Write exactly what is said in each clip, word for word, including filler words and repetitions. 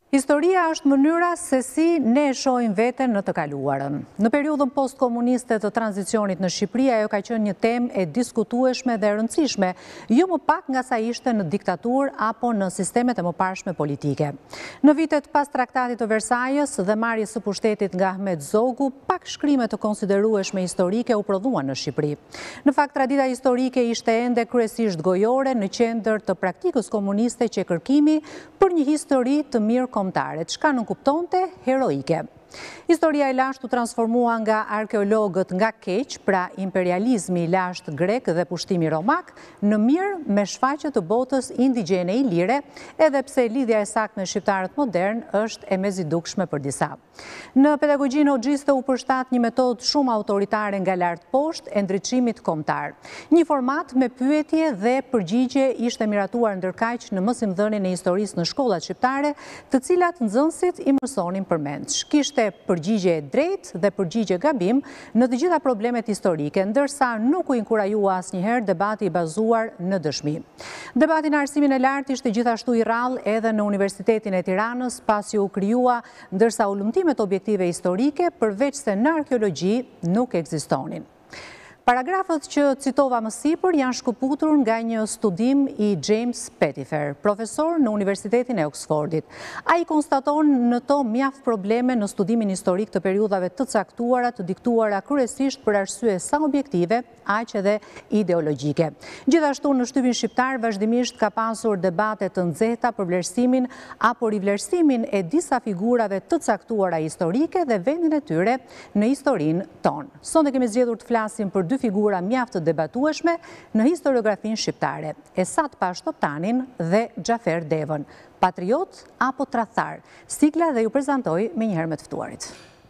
Historia është mënyra se si ne e shohim veten në të kaluarën. Në periudhën postkomuniste të tranzicionit në Shqipëri, ajo ka qenë një temë e diskutueshme dhe e rëndësishme, jo më pak nga sa ishte në diktaturë apo në sistemet e mëparshme politike. Në vitet pas Traktatit të Versajës dhe marrjes së pushtetit nga Ahmet Zogu, pak shkrime të konsiderueshme historike u prodhuan në Shqipëri. Në fakt, tradita historike ishte ende kryesisht gojore në qendër të praktikës komuniste që kërkimi për një histori të mirë kombëtare, çka nuk kuptonte heroike. Historia e lashtë u transformua nga arkeologët nga keq, pra imperializmi i lashtë grek dhe pushtimi romak, në mirë me shfaqje të botës indigjene ilire, edhe pse lidhja e saktë me shqiptarët modern është e mezidukshme për disa. Në pedagogjinë hoxhiste u përshtat një metodë shumë autoritare nga lart poshtë e ndriçimit kombëtar. Një format me pyetje dhe përgjigje ishte miratuar ndërkaq në mësimdhënien e historisë në shkollat shqiptare, të cilat nxënësit i mësonin përmendsh. Kishte përgjigje e drejtë dhe përgjigje gabim në të gjitha problemet historike, ndërsa nuk u inkurajua asnjëherë debati i bazuar në dëshmi. Debati në arsimin e lartë ishte gjithashtu i rrallë edhe në Universitetin e Tiranës, pasi u krijua ndërsa ullumtimet objektive historike, përveç se në arkeologji, nuk ekzistonin. Paragrafët që citova më sipër janë shkëputur nga një studim i James Pettifer, profesor në Universitetin e Oxfordit. Ai konstaton në to mjaft probleme në studimin historik të periudhave të caktuara, të diktuara kryesisht për arsye sa objektive, aq edhe ideologjike. Gjithashtu në shtypin shqiptar vazhdimisht ka pasur debate të nxehta për vlerësimin apo rivlerësimin e disa figurave të caktuara historike dhe vendin e tyre në historinë tonë. Sonte kemi zgjedhur të flasim për dy figura mjaft të debatueshme në historiografinë shqiptare, Esat Pash Toptanin dhe Xhafer Devën, patriot apo tradhtar. Sigla dhe ju prezantoj me njëherë me të ftuarit.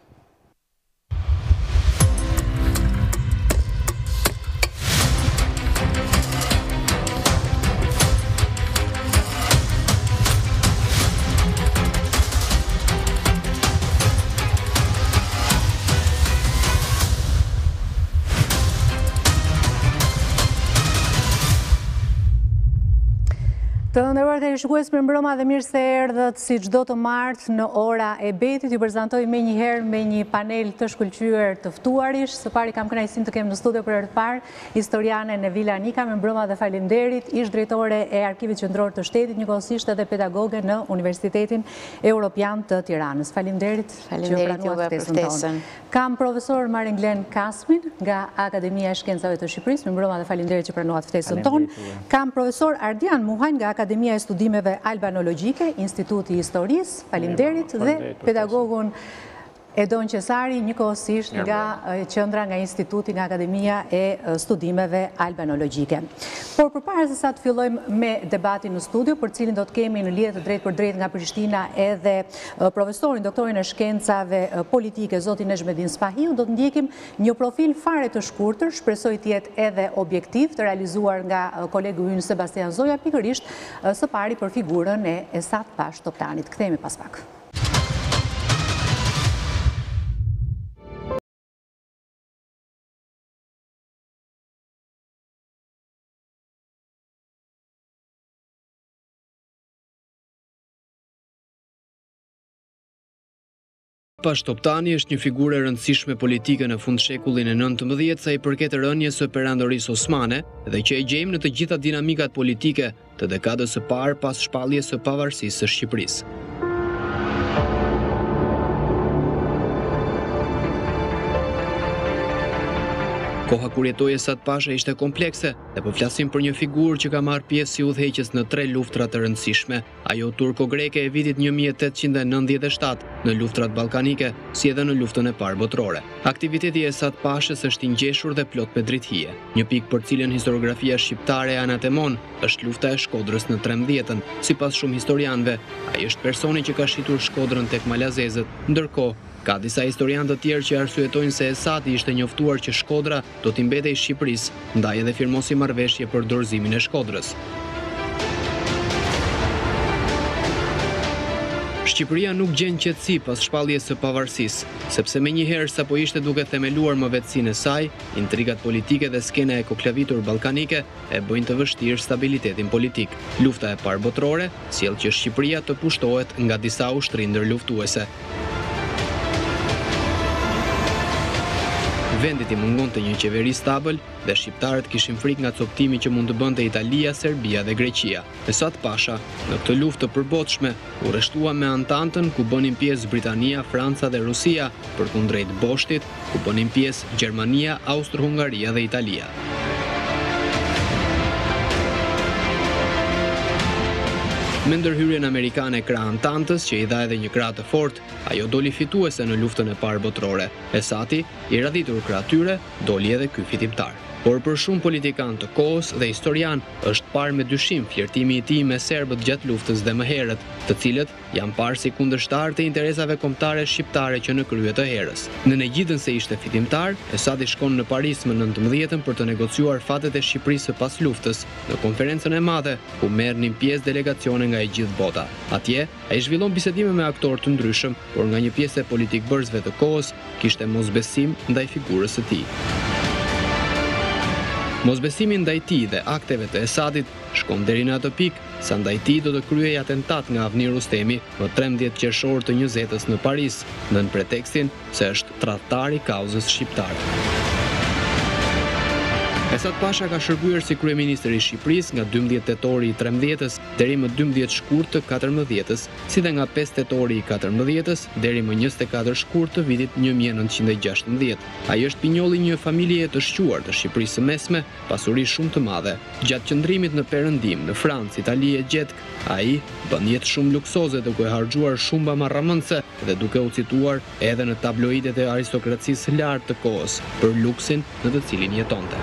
Të nderuar televizionistë, mirëmbrëma dhe mirë se erdhët si çdo të martë në ora e betit. Ju prezantoj me njëherë me një panel të shkëlqyer të ftuarish. Së pari kam kënaqësinë të kem në studio për herë të parë historiane Nevila Anika, mirëmbrëma dhe faleminderit, ish drejtore e Arkivit Qendror të Shtetit, njëkohësisht edhe pedagoge në Universitetin Europian të Tiranës. Faleminderit që pranuat ftesën. Kam profesor Maren Glen Kasmin nga Akademia e Shkencave të Shqipërisë, mirëmbrëma dhe faleminderit që pranuat ftesën tonë. Kam profesor Ardian Muhajn nga Akademia e Studimeve Albanologjike, Instituti i Historisë, faleminderit, dhe pedagogun Edon Qesari, njëkohësisht nga qendra nga Instituti nga Akademia e Studimeve Albanologjike. Por përpara se sa të fillojmë me debatin në studio, për cilin do të kemi në lidhje të drejtë për drejtë nga Prishtina edhe profesorin, doktorin e shkencave politike, zotin Nezhmedin Spahiu, do të ndjekim një profil fare të shkurtër, shpresoj të jetë edhe objektiv, të realizuar nga kolegu ynë Sebastian Zoja, pikërisht së pari për figurën e Esat Pash Toptanit. Kthehemi pas pak. Pash Toptani është një figurë e rëndësishme politike në fund shekullin e nëntëmbëdhjetë sa i përket rënies së perandorisë osmane dhe që e gjejmë në të gjitha dinamikat politike të dekadës së parë pas shpalljes së pavarësisë së Shqipërisë. Koha kur jetoi Esat Pasha ishte komplekse dhe po flasim për një figurë që ka marrë pjesë si udhëheqës në tre luftrat të rëndësishme, ajo turko-greke e vitit një mijë e tetëqind e nëntëdhjetë e shtatë, në luftrat ballkanike, si edhe në luftën e parë botërore. Aktiviteti i Esat Pashës është i ngjeshur dhe plot me drithije. Një pikë për cilën historiografia shqiptare e anatemon është lufta e Shkodrës në trembëdhjetën. Sipas shumë historianëve, ai është personi që ka shitur Shkodrën tek malazezët, ndërkohë ka disa historianë të tjerë që arsyetojnë se Esati ishte njoftuar që Shkodra do t'i mbetej Shqipërisë, ndaj edhe firmosi marrëveshje për dorëzimin e Shkodrës. Shqipëria nuk gjen qetësi pas shpalljes së pavarësisë, sepse menjëherë sapo ishte duke themeluar mëvetësinë e saj, intrigat politike dhe skena e koklavitur ballkanike e bëjnë të vështirë stabilitetin politik. Lufta e parë botërore sjell që Shqipëria të pushtohet nga disa ushtri ndërluftuese. Vendit i mungonte një qeveri stabël dhe shqiptarët kishin frikë nga coptimi që mund të bënte Italia, Serbia dhe Greqia. Esad Pasha, në këtë luftë të përbotshme, u rreshtua me Antantën, ku bënin pjesë Britania, Franca dhe Rusia, përkundrejt Boshtit, ku bënin pjesë Gjermania, Austro-Hungaria dhe Italia. Me ndërhyrjen amerikane krah Antantës, që i dha edhe një krah të fortë, ajo doli fituese në luftën e parë botërore. Esati, i radhitur krah tyre, doli edhe ky fitimtar. Por për shumë politikan të kohës dhe historian, është parë me dyshim flirtimi i tij me serbët gjatë luftës dhe më herët, të cilët janë parë si kundërshtar të interesave kombëtare shqiptare që në krye të herës. Në negjitën se ishte fitimtar, Esadi shkon në Paris më nëntëmbëdhjetën për të negociuar fatet e Shqipërisë pas luftës, në konferencën e madhe, ku merrnin pjesë delegacione nga e gjithë bota. Atje, ai zhvillon bisedime me aktorë të ndryshëm, por nga një pjesë e politikbërzve të kohës, kishte mosbesim ndaj figurës së tij. Mosbesimi ndaj tij dhe akteve të Esadit shkon deri në atë pikë sa ndaj tij do të kryej atentat nga Avni Rustemi më trembëdhjetë qershor të njëzjetës në Paris, nën pretekstin se është tradhtar i kauzës shqiptare. Esad Pasha ka shërbyer si kryeministër i Shqipërisë nga dymbëdhjetë tetori i trembëdhjetës deri më dymbëdhjetë shkurt të katërmbëdhjetës, si dhe nga pesë tetori i katërmbëdhjetës deri më njëzet e katër shkurt të vitit një mijë e nëntëqind e gjashtëmbëdhjetë. Ai është pinjolli një familjeje të shquar të Shqipërisë së Mesme, pasuri shumë të madhe. Gjatë qëndrimit në Perëndim, në Francë, Itali e Gjetk, ai bën jetë shumë luksoze duke harxuar shumba marramëndse dhe duke u cituar edhe në tabloidet e aristokracisë së lartë të kohës për luksin në të cilin jetonte.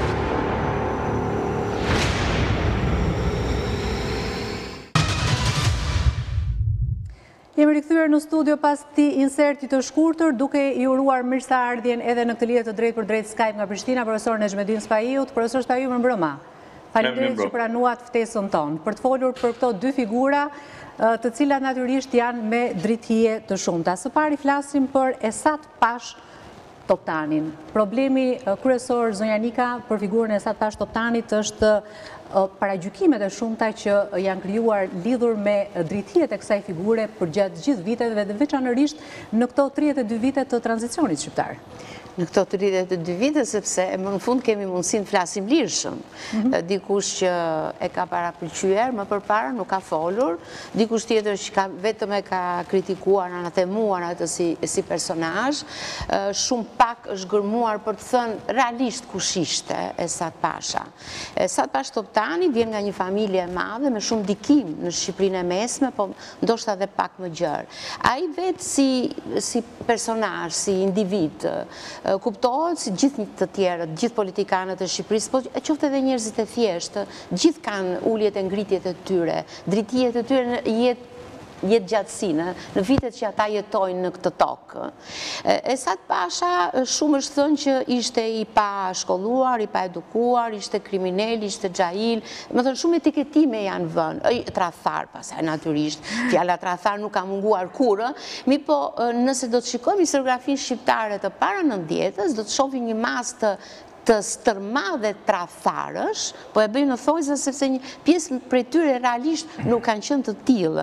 Jemi rikthyer në studio pas këtij inserti të shkurtër, duke i uruar mirëseardhjen edhe në këtë lidhje të drejtë për drejtë Skype nga Prishtina, profesor Nexhmedin Spaiut. Profesor Spaiu, mirëmbrëma. Faleminderit që pranuat ftesën tonë për të folur për këto dy figura, të cilat natyrisht janë me drithije të shumta. Së pari flasim për Esad Pash Toptanin. Problemi kryesor, zonja Nika, për figurën e Esad Pash Toptanit është paragjykimet e shumta që janë krijuar lidhur me drithjet e kësaj figure për gjatë gjithë viteve dhe veçanërisht në këto tridhjetë e dy vite të tranzicionit shqiptar. Në këto tridhjetë e dy vite, sepse më në fund kemi mundësinë flasim lirshëm. Dikush që e ka parapëlqyer më përpara nuk ka folur, dikush tjetër që ka vetëm e ka kritikuar, anatemuar atë si, si personazh, shumë pak është gërmuar për të thënë realisht kush ishte Esad Pasha. Esad Pash Toptani vjen nga një familje e madhe me shumë dikim në Shqipërinë e Mesme, po ndoshta edhe pak më gjerë. Ai vetë si, si personazh, si individ, kuptohet si gjithë të tjerët, gjithë politikanët e Shqipërisë, po qoftë edhe njerëzit e thjeshtë, gjithë kanë uljet e ngritjet e tyre, drejtijet e tyre jetë jetë gjatësinë, në vitet që ata jetojnë në këtë tokë. Esad Pasha shumë është thënë që ishte i pa shkolluar, i pa edukuar, ishte kriminal, ishte xhail, më thënë shumë etiketime janë vënë, tradhtar pastaj natyrisht, fjala tradhtar nuk ka munguar kurrë, mi po nëse do të shikojmë historiografinë shqiptare të para nëntëdhjetës, do të shohim një mas të të stërmadhe tradhtarësh, po e bëjmë në thojza sepse një pjesë prej tyre realisht nuk kanë qenë të tillë,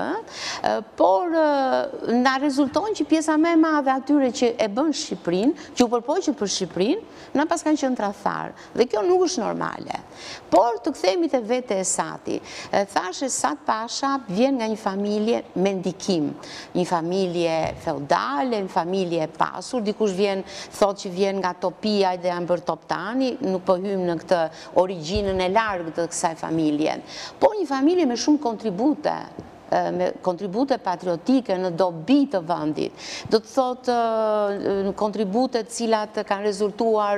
por na rezulton që pjesa më e madhe atyre që e bën Shqipërinë, që u përpoqet për Shqipërinë, na pas kanë qenë tradhtarë. Dhe kjo nuk është normale. Por të kthehemi te vetë Esadi. Thash Esad Pasha vjen nga një familje me ndikim, një familje feudale, një familje e pasur, dikush vjen thotë që vjen nga Topia dhe janë bërë Toptan, nuk po hymë në këtë origjinën e largë të kësaj familje. Po një familje me shumë kontribute, me kontribute patriotike në dobi të vendit. Do të thotë kontribute të cilat kanë rezultuar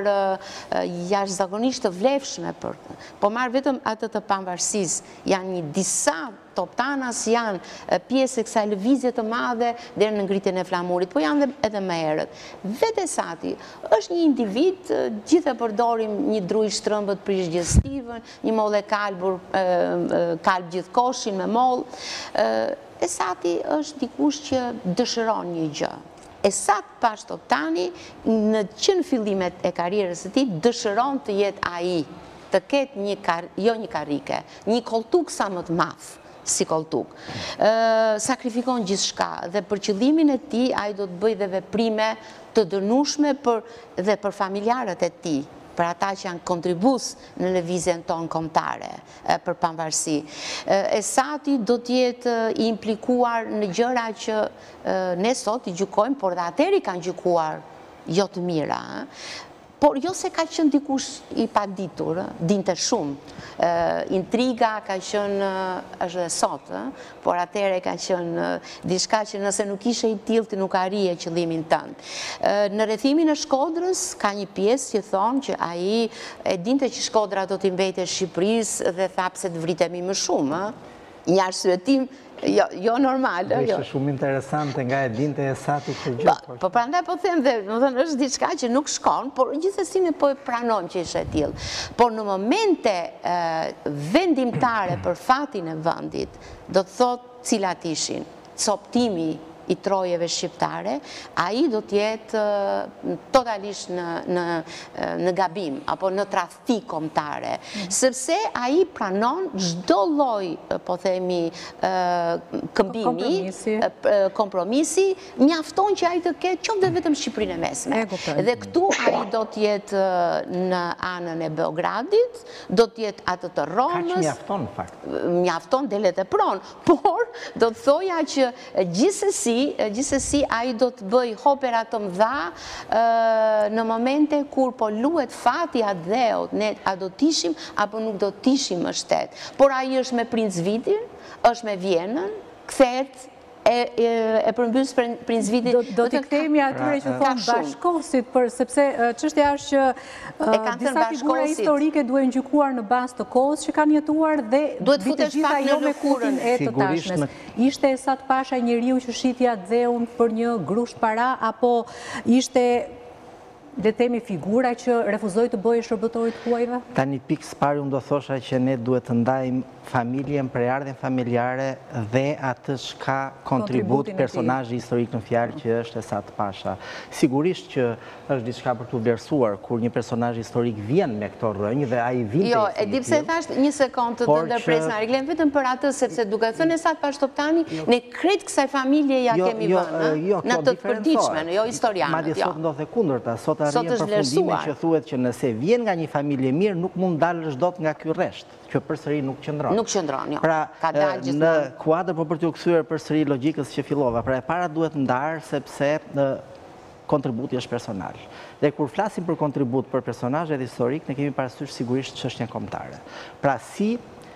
jashtëzakonisht të vlefshme, po marr vetëm atë të pavarësisë, janë një disa Pashtovtanas janë pjesë e kësaj lëvizje të madhe deri në ngritjen e flamurit, po janë edhe më herët. Vetë Esati është një individ, gjithë e përdorim një druj shtrëmbët prish gjestivën, një mollë e kalbur, kalb gjithë koshin me mollë. Esati është dikush që dëshiron një gjë. Esat Pashtovtani në qënë fillimet e karierës e ti dëshiron të jetë ai, të ketë një, jo një karike, një koltuk sa më të mafë si koltuk. Sakrifikon gjithë shka dhe për qëllimin e ti ai do të bëj dhe veprime të dënushme dhe për familjarët e ti, për ata që janë kontribus në lëvizjen tonë kombëtare për pavarësi. Esati do t'jetë i implikuar në gjëra që ne sot i gjykojmë, por dhe atëri kanë gjykuar jo të mira. Por jo se ka qenë dikush i paditur, dinte shumë. Intriga ka qenë, është dhe sot, por atëre ka qenë diçka që nëse nuk ishe i tillë ti nuk arrije qëllimin tënd. Në rrethimin e Shkodrës ka një pjesë që thonë që ai e dinte që Shkodra do t'i mbetej Shqipërisë dhe tha pse të vritemi më shumë, një arsyetim jo normal. Dhe ishte shumë interesante nga e dinte Esati këtë gjë. Po prandaj po them dhe është diçka që nuk shkon, por gjithsesi ne po e pranojmë që ishte e tillë. Por në momente vendimtare për fatin e vendit, do të thotë cilat ishin, coptimi i trojeve shqiptare, ai do t'jetë totalisht në gabim, apo në tradhti kombëtare, sepse ai pranon çdo lloj, po themi, këmbimi, kompromisi, mjafton që ai të ketë qoftë dhe vetëm Shqipërinë e Mesme. Dhe këtu ai do t'jetë në anën e Beogradit, do t'jetë atë të Romës. Kaq mjafton, në fakt. Mjafton delet e pronë, por do të thoja që gjithsesi gjithsesi ai do të bëj opera të mëdha në momente kur po luhet fati a dheut, ne a do t'ishim apo nuk do t'ishim më shtet. Por ai është me Princ Vitin, është me Vjenën, kthehet e përmbys Princ Viti. Do t'i kthehemi atyre që thonë bashkosit, sepse çështja është që disa figura historike duhen gjykuar në bazë të kohës që kanë jetuar dhe të gjitha jo me kutin e të tashmes. Ishte Esat Pasha njeriu që shitja dheun për një grusht para, apo ishte dhe temi figura që refuzoi të bëjë shërbëtorit huajve? Tani pikë së pari unë do thosha që ne duhet të ndajmë familjen, prejardhjen familjare dhe atë shka kontribut personazhi historik në fjalë që është Esat Pasha. Sigurisht që është diçka për të vlerësuar kur një personazh historik vjen me këto rrënjë dhe ai vinte. Jo, e di pse thash një sekondë të ndërpres na Arglen vetëm për atë sepse duke thënë Esat Pashtovtani ne krejt kësaj familje ja kemi vënë në të përditshme, jo historianët. Madje sot ndodh e kundërta, sot arrin përfundimi që thuhet që nëse vjen nga një familje mirë nuk mund dalësh dot nga ky rresht, që përsëri nuk qëndron. Nuk qëndron, jo. Pra, në kuadër po për t'u kthyer përsëri logjikës që fillova, pra e para duhet ndarë sepse kontributi është personal. Dhe kur flasim për kontribut për personazhet historik, ne kemi parasysh sigurisht çështjen kombëtare. Pra si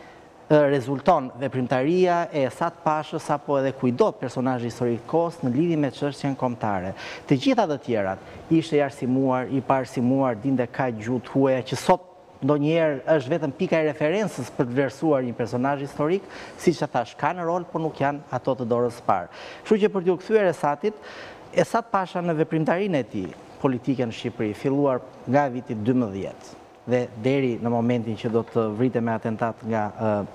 rezulton veprimtaria e Esat Pashës apo edhe kujdo personazhi historik kohës në lidhje me çështjen kombëtare. Të gjitha të tjerat ishte i arsimuar, i paarsimuar, dinte kaq gjuhë të huaja që sot ndonjëherë është vetëm pika e referencës për të vlerësuar një personazh historik, siç e thash, kanë rol, por nuk janë ato të dorës së parë. Kështu që për t'u kthyer Esatit, Esat Pasha në veprimtarinë e tij politike në Shqipëri, filluar nga viti dymbëdhjetë dhe deri në momentin që do të vritet me atentat nga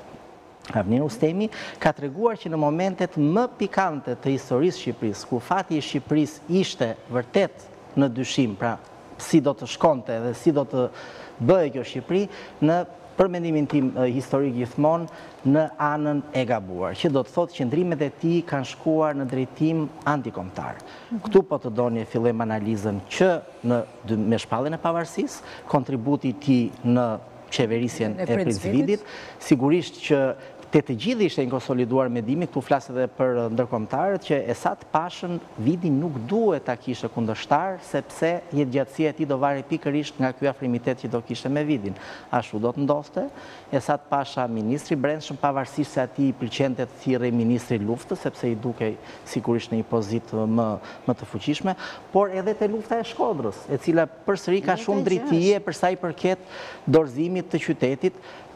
Avni Rustemi, ka treguar që në momentet më pikante të historisë Shqipërisë, ku fati i Shqipërisë ishte vërtet në dyshim, pra si do të shkonte dhe si do të bëhe kjo Shqipëri, në përmendimin tim historik gjithmonë në anën e gabuar, që do të thotë që ndrimet e tij kanë shkuar në drejtim antikombëtar. Këtu po të doni e fillojmë analizën që në me shpalljen e pavarësisë, kontributi i tij në qeverisjen e Princ Vidit, sigurisht që te të gjithë ishte inkonsoliduar mendimi, këtu flas edhe për ndërkombëtarët, që Esat Pashën Vidi nuk duhet ta kishte kundërshtar, sepse jetëgjatësia e tij do varej pikërisht nga ky afrimitet që do kishte me Vidin. Ashtu do të ndodhte. Esat Pasha, ministri i brendshëm, pavarësisht se atij i pëlqente të thirrrej ministri i luftës, sepse i dukej sigurisht në një pozitë më më të fuqishme, por edhe te lufta e Shkodrës, e cila përsëri ka shumë drejtije për sa i përket dorëzimit të qytetit,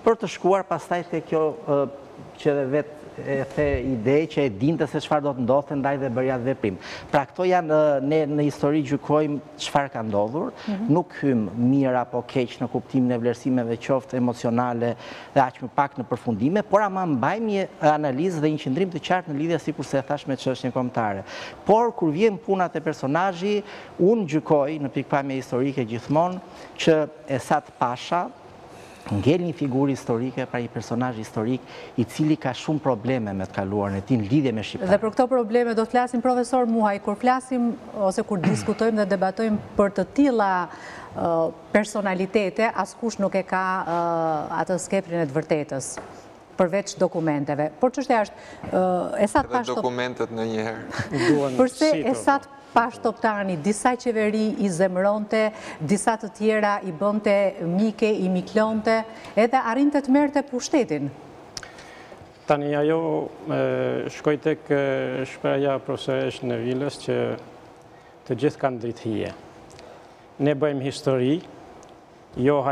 për të shkuar pastaj te kjo që dhe vetë e the ide që e dinte se çfarë do të ndodhte ndaj dhe bërja të veprim. Pra këto janë, ne në histori gjykojmë çfarë ka ndodhur, nuk hym mirë apo keq në kuptimin e vlerësimeve qoftë emocionale dhe aq më pak në përfundime, por ama mbajmë një analizë dhe një qëndrim të qartë në lidhje sikurse e thash me çështjen kombëtare. Por kur vjen puna te personazhi, unë gjykoj në pikpamje historike gjithmonë që Esat Pasha ngel një figurë historike, pra një personazh historik i cili ka shumë probleme me të kaluarën e tij në lidhje me shqiptarët. Dhe për këto probleme do të flasim, profesor Muhaj, kur flasim ose kur diskutojmë dhe debatojmë për të tilla personalitete, askush nuk e ka atë skeprin e të vërtetës, përveç dokumenteve. Por çështja është Esat Pasha. Edhe dokumentet ndonjëherë. Përse Esat Pasha Toptani, disa qeveri i zemronte, disa të tjera i bënte mike, i miklonte, edhe arrinte të merrte pushtetin. Tani ajo shkoj tek shpreha profesoresh Nevilës që të gjithë kanë dritë hije. Ne bëjmë histori, jo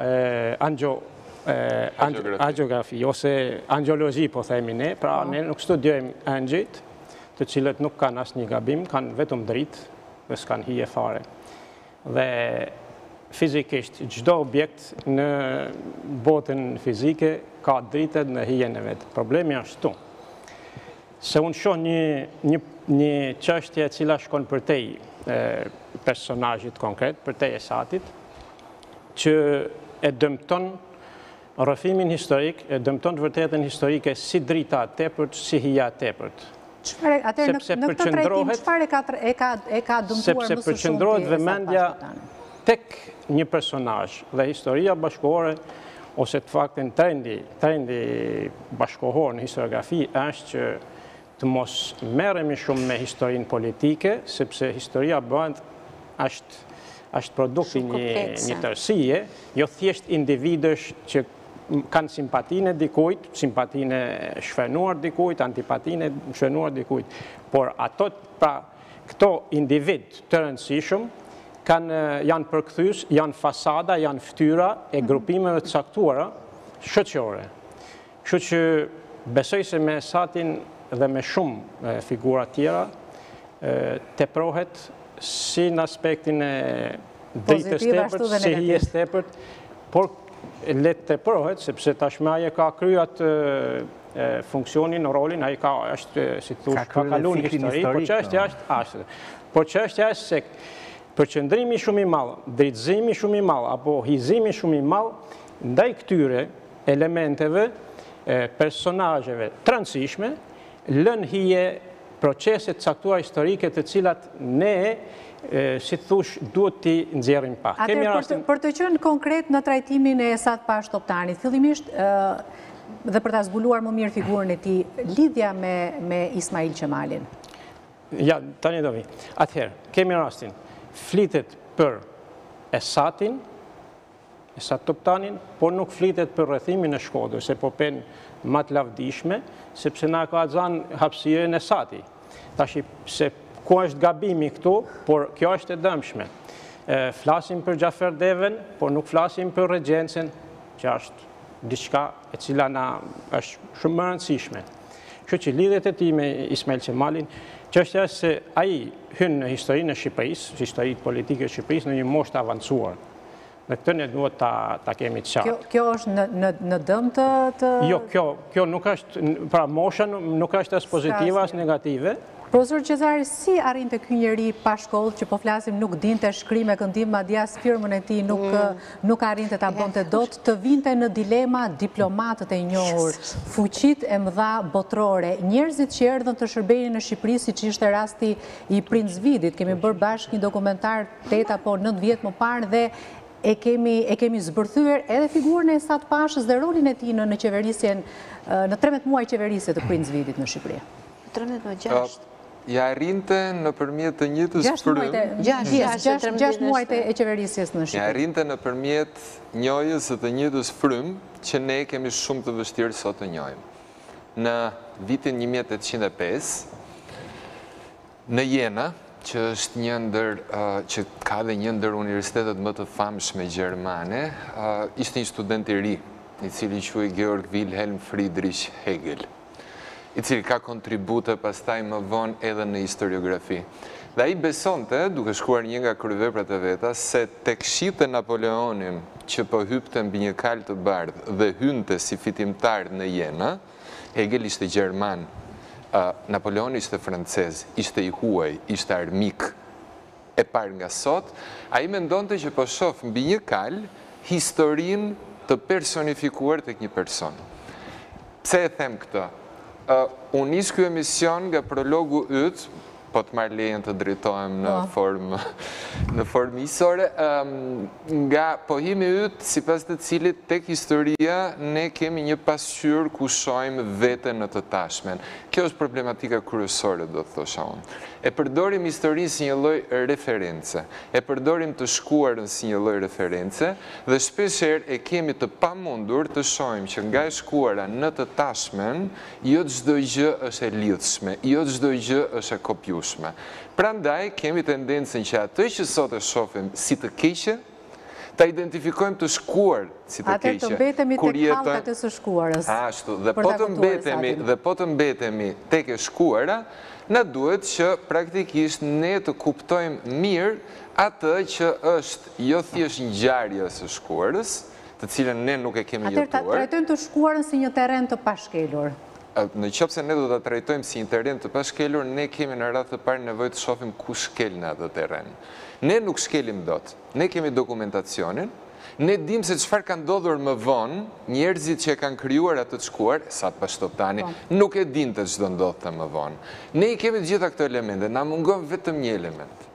angiografi, ose angiologi po themi ne, pra ne nuk studiojmë angjit, të cilët nuk kanë asë një gabim, kanë vetëm dritë dhe s'kanë hije fare. Dhe fizikisht, gjdo objekt në botën fizike ka dritet në hijen e vetë. Problemi është tu. Se unë shoh një çështje e cila shkon përtej personazhit konkret, përtej Esatit, që e dëmton rrëfimin historik, e dëmton të vërtetën historike si drita tepërt, si hija tepërt. Atëherë në këtë trajtim, çfarë e ka dëmtuar më së shumti? Sepse përqendrohet vëmendja tek një personazh dhe historia bashkëkohore, ose të faktin trendi, trendi bashkëkohor në historiografi është që të mos merremi shumë me historinë politike, sepse historia bëhet është është produkti një tërësie, jo thjesht individësh që kanë simpatinë e dikujt, simpatinë e shfrenuar dikujt, antipatinë e shfrenuar dikujt. Por ato, pra, këto individ të rëndësishëm janë përkthyes, janë fasada, janë fytyra e grupimeve të caktuara shoqërore. Kështu që besoj se me Esatin dhe me shumë figura tjera teprohet si në aspektin e dritës tepërt, si hijes tepërt, por letë të përhet, sepse tashme aje ka kryat funksionin, rolin, aje ka është, si të thush, ka kalu në histori, por që është ashtë ashtë. Por që është ashtë se përqëndrimi shumë i malë, dritëzimi shumë i malë, apo hizimi shumë i malë, ndaj këtyre elementeve, personazheve të rëndësishme, lën hije proceset caktuar historike të cilat ne si të thush, duhet t'i nxjerrim pak. Atër, për të qenë konkret në trajtimin e Esat Pasha Toptanit, fillimisht dhe për ta zbuluar më mirë figurën e tij, lidhja me Ismail Qemalin. Ja, tani do vi. Atëherë, kemi rastin, flitet për Esatin, Esat Toptanin, por nuk flitet për rrethimin e Shkodrës, se po pen më të lavdishme, sepse na ka xhanë hapësirën e Esati. Tashi se ku është gabimi këtu, por kjo është e dëmshme. Flasim për Gjafer Deven, por nuk flasim për regjencen, që është diçka e cila na është shumë më rëndësishme. Kështu që lidhjet e tij me Ismail Qemalin, çështja është se ai hyn në historinë e Shqipërisë, historinë politike e Shqipërisë në një moshë të avancuar. Dhe këtë ne duhet ta kemi të qartë. Kjo është në dëm të... Jo, kjo nuk është, pra mosha nuk është as pozitive as negative. Profesor Qezari, si arrinte ky njeri pa shkollë, që po flasim nuk dinte shkrim e këndim, madje as firmën e tij nuk arrinte ta bënte dot, të vinte në dilema diplomatët e njohur, fuqitë e mëdha botërore, njerëzit që erdhën të shërbenin në Shqipëri, siç ishte rasti i Princ Vidit. Kemi bërë bashkë një dokumentar tetë apo nëntë vjet më parë dhe e kemi zbërthyer edhe figurën e Esat Pashës dhe rolin e tij në qeverisjen, në trembëdhjetë muaj qeverisje të Princ Vidit në Shqipëri. trembëdhjetë muaj gjashtë. Ja rrinte në përmjet të njëtës frym. Gjashtë muajt e qeverisjes në Shqipëri. Ja rrinte në përmjet njojës të njëtës frym, që ne kemi shumë të vështirë sot të njojmë. Në vitin një mijë e tetëqind e pesë, në Jena, që është një ndër, që ka dhe një ndër universitetet më të famshme gjermane, ishte një student i ri i cili quhet Georg Wilhelm Friedrich Hegel, i cili ka kontribute pastaj më vonë edhe në historiografi. Dhe ai besonte, duke shkruar një nga kryeveprat e veta, se tek shite Napoleonin që po hypte mbi një kal të bardhë dhe hynte si fitimtar në Jena, Hegel ishte gjerman, Napoleon ishte francez, ishte i huaj, ishte armik e parë nga sot, ai mendonte që po shoh mbi një kal historinë të personifikuar tek një person. Pse e them këtë? Unë nis ky emision nga prologu yt, po të marrë lejen të drejtohem në formë në formë isore, nga pohimi yt, sipas të cilit tek historia ne kemi një pasqyrë ku shohim veten në të tashmen. Kjo është problematika kryesore, do të thosha unë. E përdorim historinë si një lloj reference, e përdorim të shkuarën si një lloj reference dhe shpeshherë e kemi të pamundur të shohim që nga e shkuara në të tashmen, jo çdo gjë është e lidhshme, jo çdo gjë është e kopjueshme. Prandaj kemi tendencën që atë që sot e shohim si të keqe, ta identifikojmë të shkuar si të keqe. Atë të mbetemi tek hallkat e së shkuarës. Ashtu, dhe po të mbetemi, dhe po të mbetemi tek e shkuara, na duhet që praktikisht ne të kuptojmë mirë atë që është jo thjesht ngjarja e së shkuarës, të cilën ne nuk e kemi jetuar. Atëherë ta trajtojmë të shkuarën si një terren të pashkelur. Në qoftë se ne do ta trajtojmë si një terren të pashkelur, ne kemi në radhë të parë nevojë të shohim ku shkel në atë terren. Ne nuk shkelim dot. Ne kemi dokumentacionin. Ne dim se çfarë ka ndodhur më vonë, njerëzit që e kanë krijuar atë të shkuar, sa të Bashkëtoptani, nuk e dinte ç'do ndodhte më vonë. Ne i kemi të gjitha këto elemente, na mungon vetëm një element.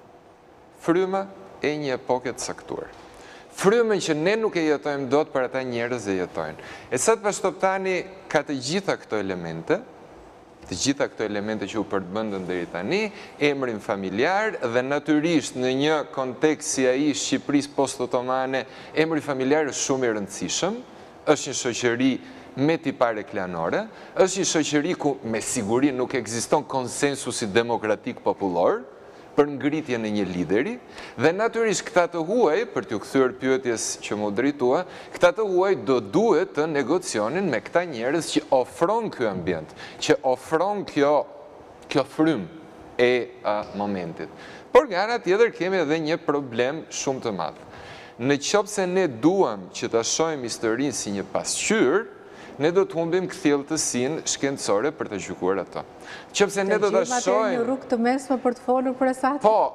Fryma e një epoke të caktuar. Frymën që ne nuk e jetojmë dot, për ata njerëz e jetojnë. E sa të Bashkëtoptani ka të gjitha këto elemente, të gjitha këto elemente që u përbëndën deri tani, emrin familjar dhe natyrisht në një kontekst si ai Shqipërisë post-otomane, emri familjar është shumë i rëndësishëm, është një shoqëri me tipare klanore, është një shoqëri ku me siguri nuk ekziston konsensusi demokratik popullor për ngritjen e një lideri, dhe natyrisht këta të huaj, për t'ju kthyer pyetjes që më drejtua, këta të huaj do duhet të negocionin me këta njerëz që ofron ky ambient, që ofron kjo kjo frymë e momentit. Por nga ana tjetër kemi edhe një problem shumë të madh. Në qoftë se ne duam që ta shohim historinë si një pasqyrë, ne do të humbim kthjelltësinë shkencore për të gjykuar ato. Qëpse ne do të shohim një rrugë të mesme për të folur për asaj? Po,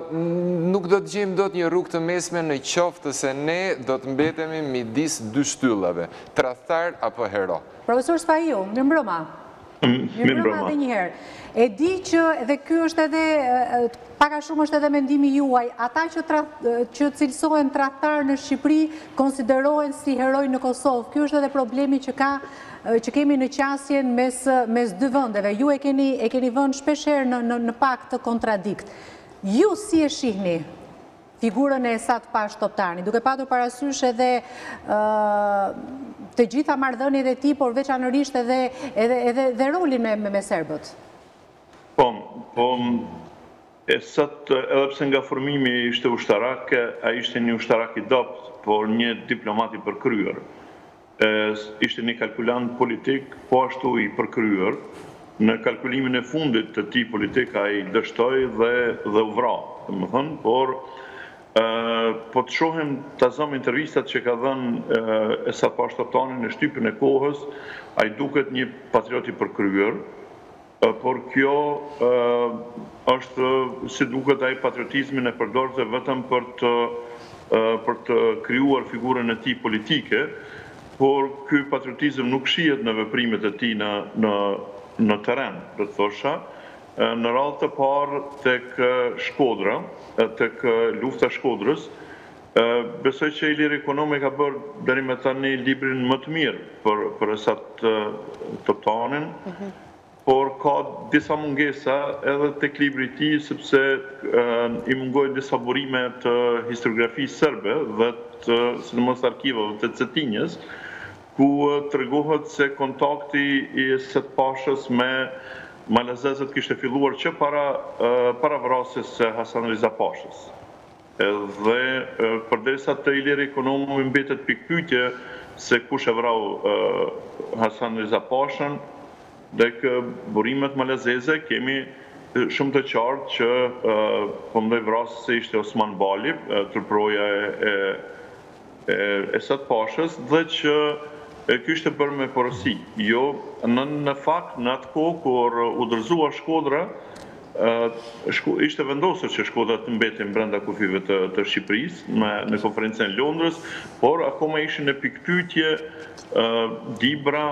nuk do të gjejmë dot një rrugë të mesme në qoftë se ne do të mbetemi midis dy shtyllave, tradhtar apo hero. Profesor Spaiu, mirëmbrëma. Mirëmbrëma edhe një herë. E di që edhe ky është edhe pak a shumë është edhe mendimi juaj, ata që që cilësohen tradhtar në Shqipëri konsiderohen si heroj në Kosovë. Ky është edhe problemi që ka që kemi në qasjen mes mes dy vendeve. Ju e keni e keni vënë shpeshherë në në, në pak të kontradikt. Ju si e shihni figurën e Esat Bashkëtoptani, duke patur parasysh edhe të gjitha marrëdhëniet e tij, por veçanërisht edhe edhe edhe dhe rolin me me, me serbët? Po, po Esat, edhe pse nga formimi ishte ushtarak, ai ishte një ushtarak i dopt, por një diplomat i përkryer. Ishte një kalkulant politik, po ashtu i përkryer. Në kalkulimin e fundit të tij politik ai dështoi dhe dhe u vra, domethënë, por po të shohim ta zëm intervistat që ka dhënë Esat Bashkëtoptani në shtypin e kohës, ai duket një patriot i përkryer, por kjo është si duket ai patriotizmin e përdorte vetëm për të për të krijuar figurën e tij politike, por ky patriotizëm nuk shihet në veprimet e tij në në në terren, do të thosha. Në radhë të parë tek Shkodra, tek lufta e Shkodrës, besoj që Ilir Ekonomi ka bërë deri më tani librin më të mirë për për Esat Toptanin, por ka disa mungesa edhe tek libri i tij, sepse i mungojnë disa burime të historiografisë serbe dhe të sidomos arkivave të Cetinjës, ku tregohet se kontakti i Esat Pashës me malazezët kishte filluar që para para vrasjes së Hasan Riza Pashës. Dhe përderisa të Ilir Ekonomi mbetet pikpyetje se kush e vrau Hasan Reza Pashën dhe kë burimet malazeze kemi shumë të qartë që përmdoj vrasë se ishte Osman Bali, tërproja e Esat Pashës, dhe që kjo ishte bërë me porosi. Jo, në fakt, në atë kohë, kur u dërzua Shkodra, ishte vendosur që Shkodra të mbetin brenda kufive të Shqipërisë në konferencën e Londrës, por akoma ishin në pikpyetje Dibra,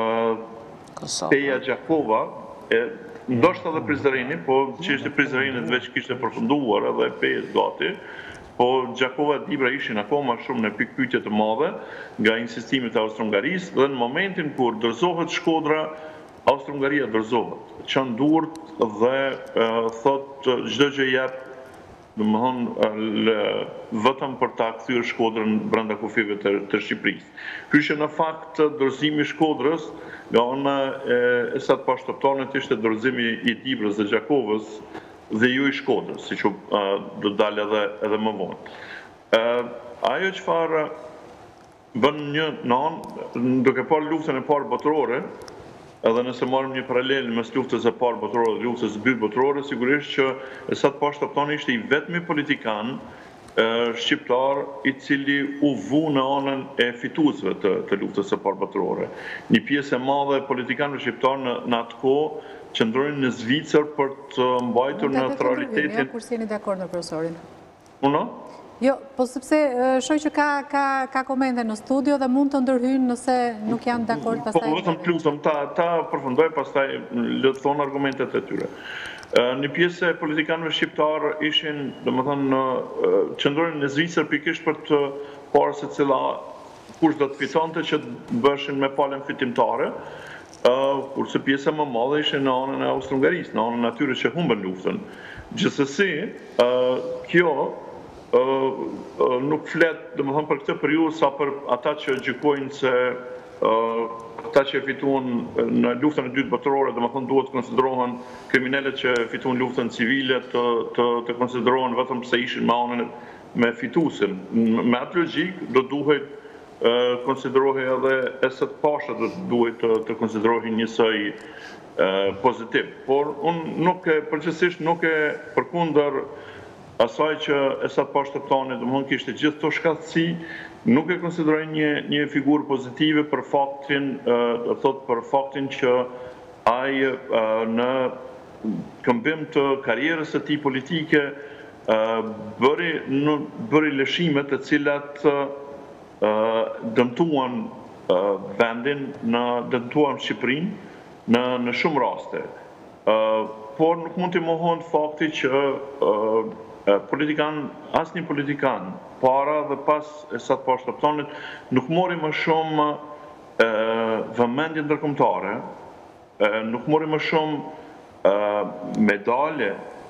Peja Gjakova, ndoshta edhe Prizreni, po që ishte Prizreni veç kishte përfunduar edhe Pejes gati, po Gjakova e Dibra ishin akoma shumë në pikpyetje të madhe nga insistimit e Austro-Hungarisë, dhe në momentin kur dorëzohet Shkodra, Austro-Hungaria dorëzohet, çon durt dhe thot çdo gjë jep, domethënë vetëm për ta kthyer Shkodrën brenda kufive të Shqipërisë. Ky ishte në fakt dorëzimi i Shkodrës nga ana e Esat Pashtotonit, ishte dorëzimi i Dibrës dhe Gjakovës dhe ju i Shkodrës, siç do të dalë edhe edhe më vonë. Ajo çfarë bën një non, duke parë luftën e parë botërore, edhe nëse marrim një paralel mes luftës e parë botërore dhe luftës së dytë botërore, sigurisht që Esat Pashtoftani ishte i vetmi politikan shqiptar i cili u vu në anën e fituesve të luftës së parë botërore. Një pjesë e madhe e politikanëve shqiptar në atë kohë qëndronin në Zvicër për të mbajtur neutralitetin. Jo, kur s'jeni dakord me profesorin. Uno? Jo, po sepse shoj që ka komente në studio dhe mund të ndërhyjnë nëse nuk janë dakord pastaj. Po vetëm plusëm, ta përfundoj pastaj le të thonë argumentet e tyre. Një pjesë e politikanëve shqiptar ishin, domethënë, qëndronin në Zvicër pikërisht për të parë se cila kush do të fitonte që bëshin me palën fitimtare, kurse pjesa më madhe ishin në anën e Austro-Hungarisë, në anën atyre që humbën luftën. Gjithsesi, kjo nuk flet, domethënë, për këtë periudhë sa për ata që gjykojnë se ata që fituan në luftën e dytë botërore, domethënë duhet të konsiderohen kriminalët që fituan luftën civile të konsiderohen vetëm pse ishin me anën me fituesin. Me atë logjik do duhet konsiderohej edhe Esat Pasha do duhet të konsiderohej njësoj pozitiv. Por unë nuk e përgjithsisht nuk e përkundër asaj që Esat Pashtoftani domethënë kishte gjithë këto shkallësi, nuk e konsideroj një një figurë pozitive për faktin, do thot për faktin që ai në këmbim të karrierës së tij politike bëri bëri lëshime të cilat dëmtuan vendin, në dëmtuan Shqipërinë në në shumë raste. Por nuk mund të mohohet fakti që politikan, asnjë politikan para dhe pas Esat Pashtoftani nuk mori më shumë vëmendje ndërkombëtare, nuk mori më shumë medalje,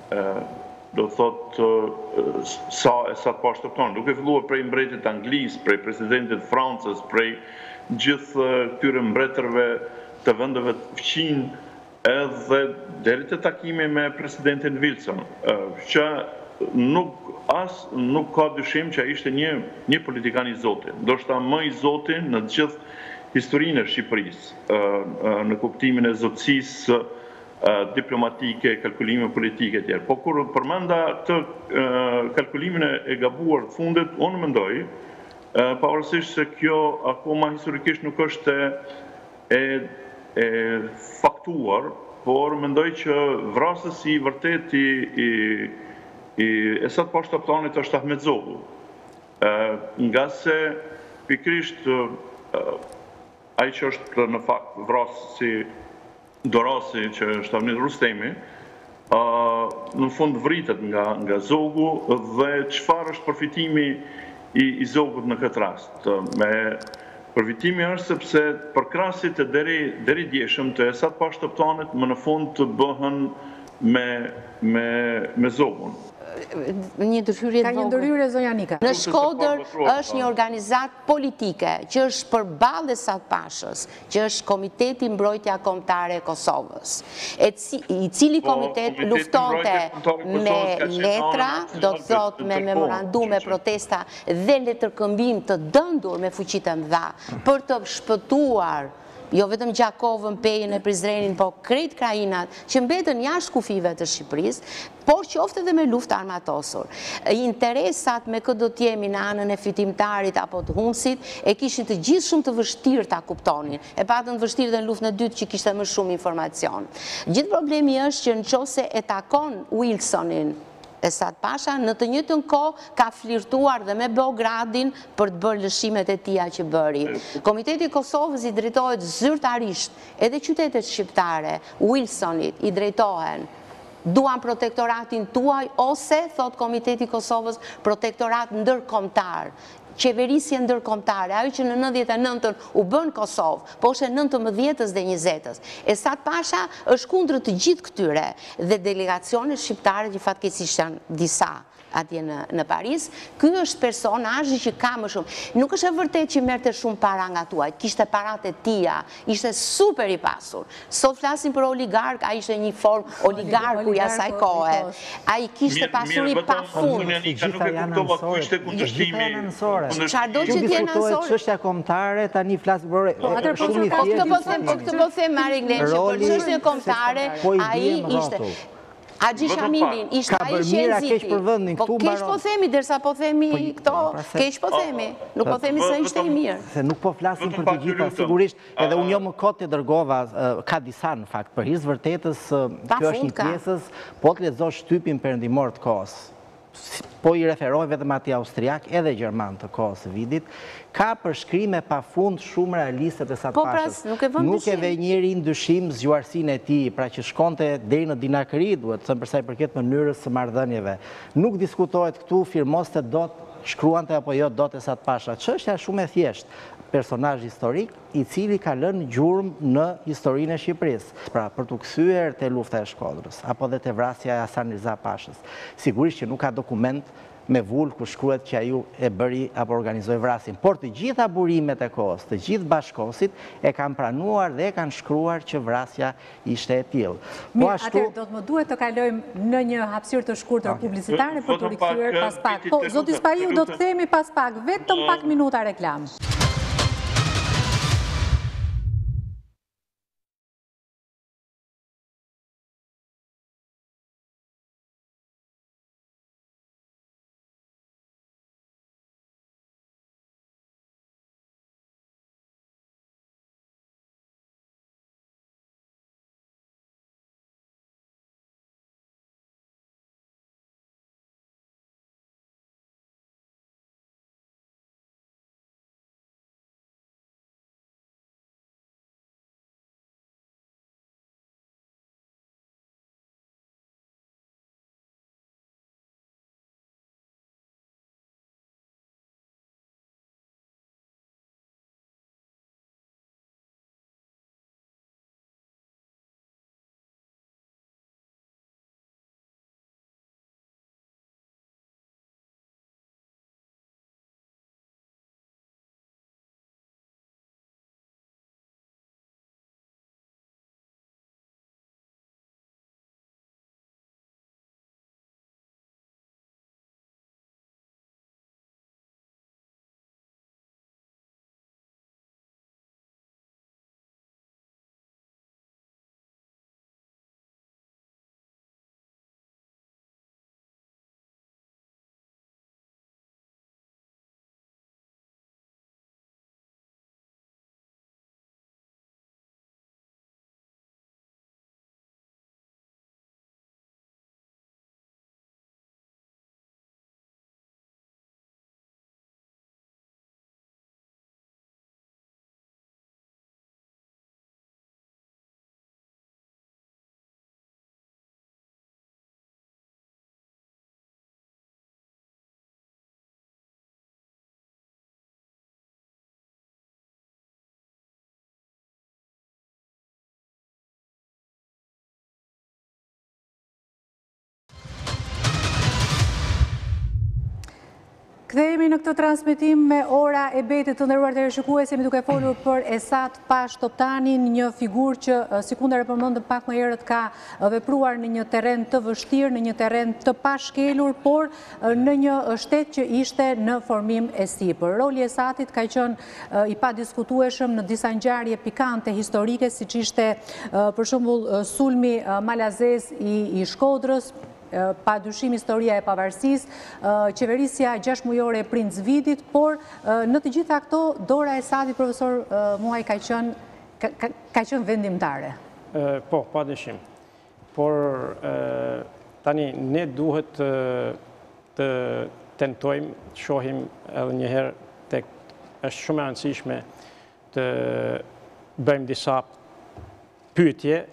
do thot sa Esat Pashtoftani, duke filluar prej mbretit anglis, prej presidentit Francës, prej gjithë këtyre mbretërve të vendeve të fqin, edhe deri te takimi me presidentin Wilson, që nuk as nuk ka dyshim që ai ishte një një politikan i zotit, ndoshta më i zotit në të gjithë historinë e Shqipërisë, në kuptimin e zotësisë diplomatike, kalkulime politike e tjerë. Po kur përmenda këtë kalkulimin e gabuar të fundit, unë mendoj, pavarësisht se kjo akoma historikisht nuk është e e faktuar, por mendoj që vrasësi i vërtet i i Esat Pashtoftani është Ahmet Zogu. Nga se pikrisht ai që është në fakt vrasësi Dorasi, që është Avnit Rustemi, në fund vritet nga nga Zogu dhe çfarë është përfitimi i i Zogut në këtë rast. Me Përfitimi është sepse përkrasit e deri deri djeshëm të Esat Pashtoftani më në fund të bëhen me me me Zogun. një ndërhyrje Ka një ndërhyrje, zonja Nika. Në Shkodër është një organizat politike që është përballë e Sat Pashës, që është Komiteti Mbrojtja Kombëtare e Kosovës, i cili komitet luftonte me letra, do të thot me memorandume, protesta dhe letërkëmbim të dëndur me fuqitë e mëdha për të shpëtuar jo vetëm Gjakovën, Pejën e Prizrenin, po krejt krajinat që mbetën jashtë kufive të Shqipërisë, por qoftë edhe me luftë armatosur. Interesat me këtë do t'jemi në anën e fitimtarit apo të hunsit e kishin të gjithë shumë të vështirë ta kuptonin. E patën të vështirë dhe në luftën e dytë që kishte më shumë informacion. Gjithë problemi është që nëse e takon Wilsonin e Sat Pasha, në të njëjtën kohë ka flirtuar dhe me Beogradin për të bërë lëshimet e tija që bëri. Komiteti i Kosovës i drejtohet zyrtarisht, edhe qytetet shqiptare, Wilsonit i drejtohen. Duan protektoratin tuaj, ose, thot Komiteti i Kosovës, protektorat ndërkombëtar. Qeverisje ndërkombëtare, ajo që në nëntëdhjetë e nëntën u bën Kosovë, po është e nëntëmbëdhjetës dhe njëzjetës. E Sat Pasha është kundër të gjithë këtyre dhe delegacionet shqiptare që fatkeqësisht janë disa atje në Paris, ky është personazhi që ka më shumë. Nuk është e vërtet që merrte shumë para nga tuaj, kishte parat e tija, ishte super i pasur. Sot flasim për oligark, ai ishte një formë oligarku i asaj kohe. Ai kishte pasuri pafund. Gjitha janë nënsore. Gjitha janë nënsore. Çfarëdo që të jenë nënsore. Çështja kombëtare tani flas për shumë i Po këtë po thjeshtë. them, po këtë po them Mari Glen, që për çështjen kombëtare ai ishte Haxhi Shamilin, ishte ai që e nxiti. Po keq po themi, derisa po themi këto, keq po themi. Nuk po themi se ishte i mirë. Se nuk po flasim për të gjitha, sigurisht, edhe unë jo më kot e dërgova, ka disa në fakt, për hir vërtetës, kjo është një pjesës, po të lexosh shtypin perëndimor të kohës. Po i referoj vetëm atij austriak edhe gjerman të kohës së vidit, ka përshkrime pafund shumë realiste të Sat Pashës. Nuk e vë njëri ndyshim zgjuarsinë e tij, pra që shkonte deri në dinakëri, duhet të thënë për sa i përket mënyrës së marrëdhënieve. Nuk diskutohet këtu, firmoste dot, shkruante apo jo dot e Sat Pasha. Çështja është shumë e thjeshtë. Personazh historik i cili ka lënë gjurmë në historinë e Shqipërisë. Pra, për të kthyer te lufta e Shkodrës, apo dhe te vrasja e Hasan Riza Pashës. Sigurisht që nuk ka dokument me vull ku shkruhet që ai e bëri apo organizoi vrasjen. Por të gjitha burimet e kohës, të gjithë bashkosit e kanë pranuar dhe e kanë shkruar që vrasja ishte e tillë. Po ashtu, atëherë do të më duhet të kalojmë në një hapësirë të shkurtër publicitare për të rikthyer pas pak. Po, zoti Spaiu, do të kthehemi pas pak, vetëm pak minuta reklam. Kthehemi në këtë transmetim me ora e betit të nderuar teleshikues, jemi duke folur për Esat Pash Toptanin, një figurë që sikundër e përmendëm pak më herët ka vepruar në një terren të vështirë, në një terren të pashkelur, por në një shtet që ishte në formim e sipër. Roli i Esatit ka qenë i padiskutueshëm në disa ngjarje pikante historike, siç ishte për shembull sulmi malazez i, i Shkodrës, pa dyshim historia e pavarësisë, qeverisja gjashtë mujore e Princ Vidit, por në të gjitha këto, dora e Esatit, profesor Muaj, ka qenë, ka, ka, ka qenë vendimtare. Po, pa dyshim. Por tani, ne duhet të tentojmë, të shohim edhe njëherë, tek është shumë e rëndësishme të bëjmë disa pyetje,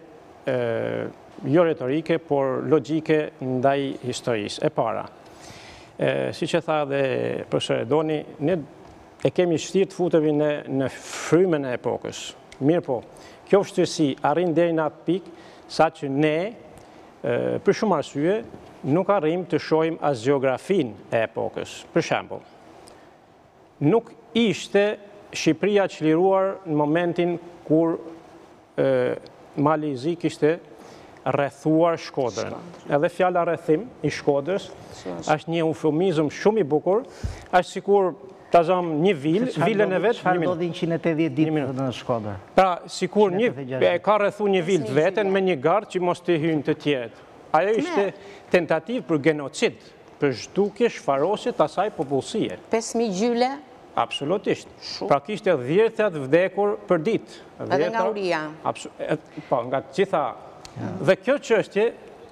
jo retorike, por logjike ndaj historisë. E para, si që tha dhe profesor Edoni, ne e kemi shtirë të futemi në, në frymën e epokës. Mirë po, kjo vështirësi arrin deri në atë pikë, sa që ne, për shumë arsye, nuk arrim të shohim as gjeografinë e epokës. Për shembull, nuk ishte Shqipëria çliruar në momentin kur Mali i Zi kishte rrethuar Shkodrën. Edhe fjala rrethim i Shkodrës është një eufemizëm shumë i bukur, është sikur ta zëm një vil, vilën e vet, çfarë ndodhi njëqind e tetëdhjetë ditë në Shkodër. Pra, sikur një e ka rrethu një vil të veten me një gardë që mos të hyjnë të tjerët. Ajo ishte tentativë për genocid, për zhdukje shfarosje të asaj popullsie. pesë mijë gjyle? Absolutisht. Pra kishte dhjetë vdekur për ditë. Edhe nga uria. Po, nga të gjitha. Dhe kjo çështje,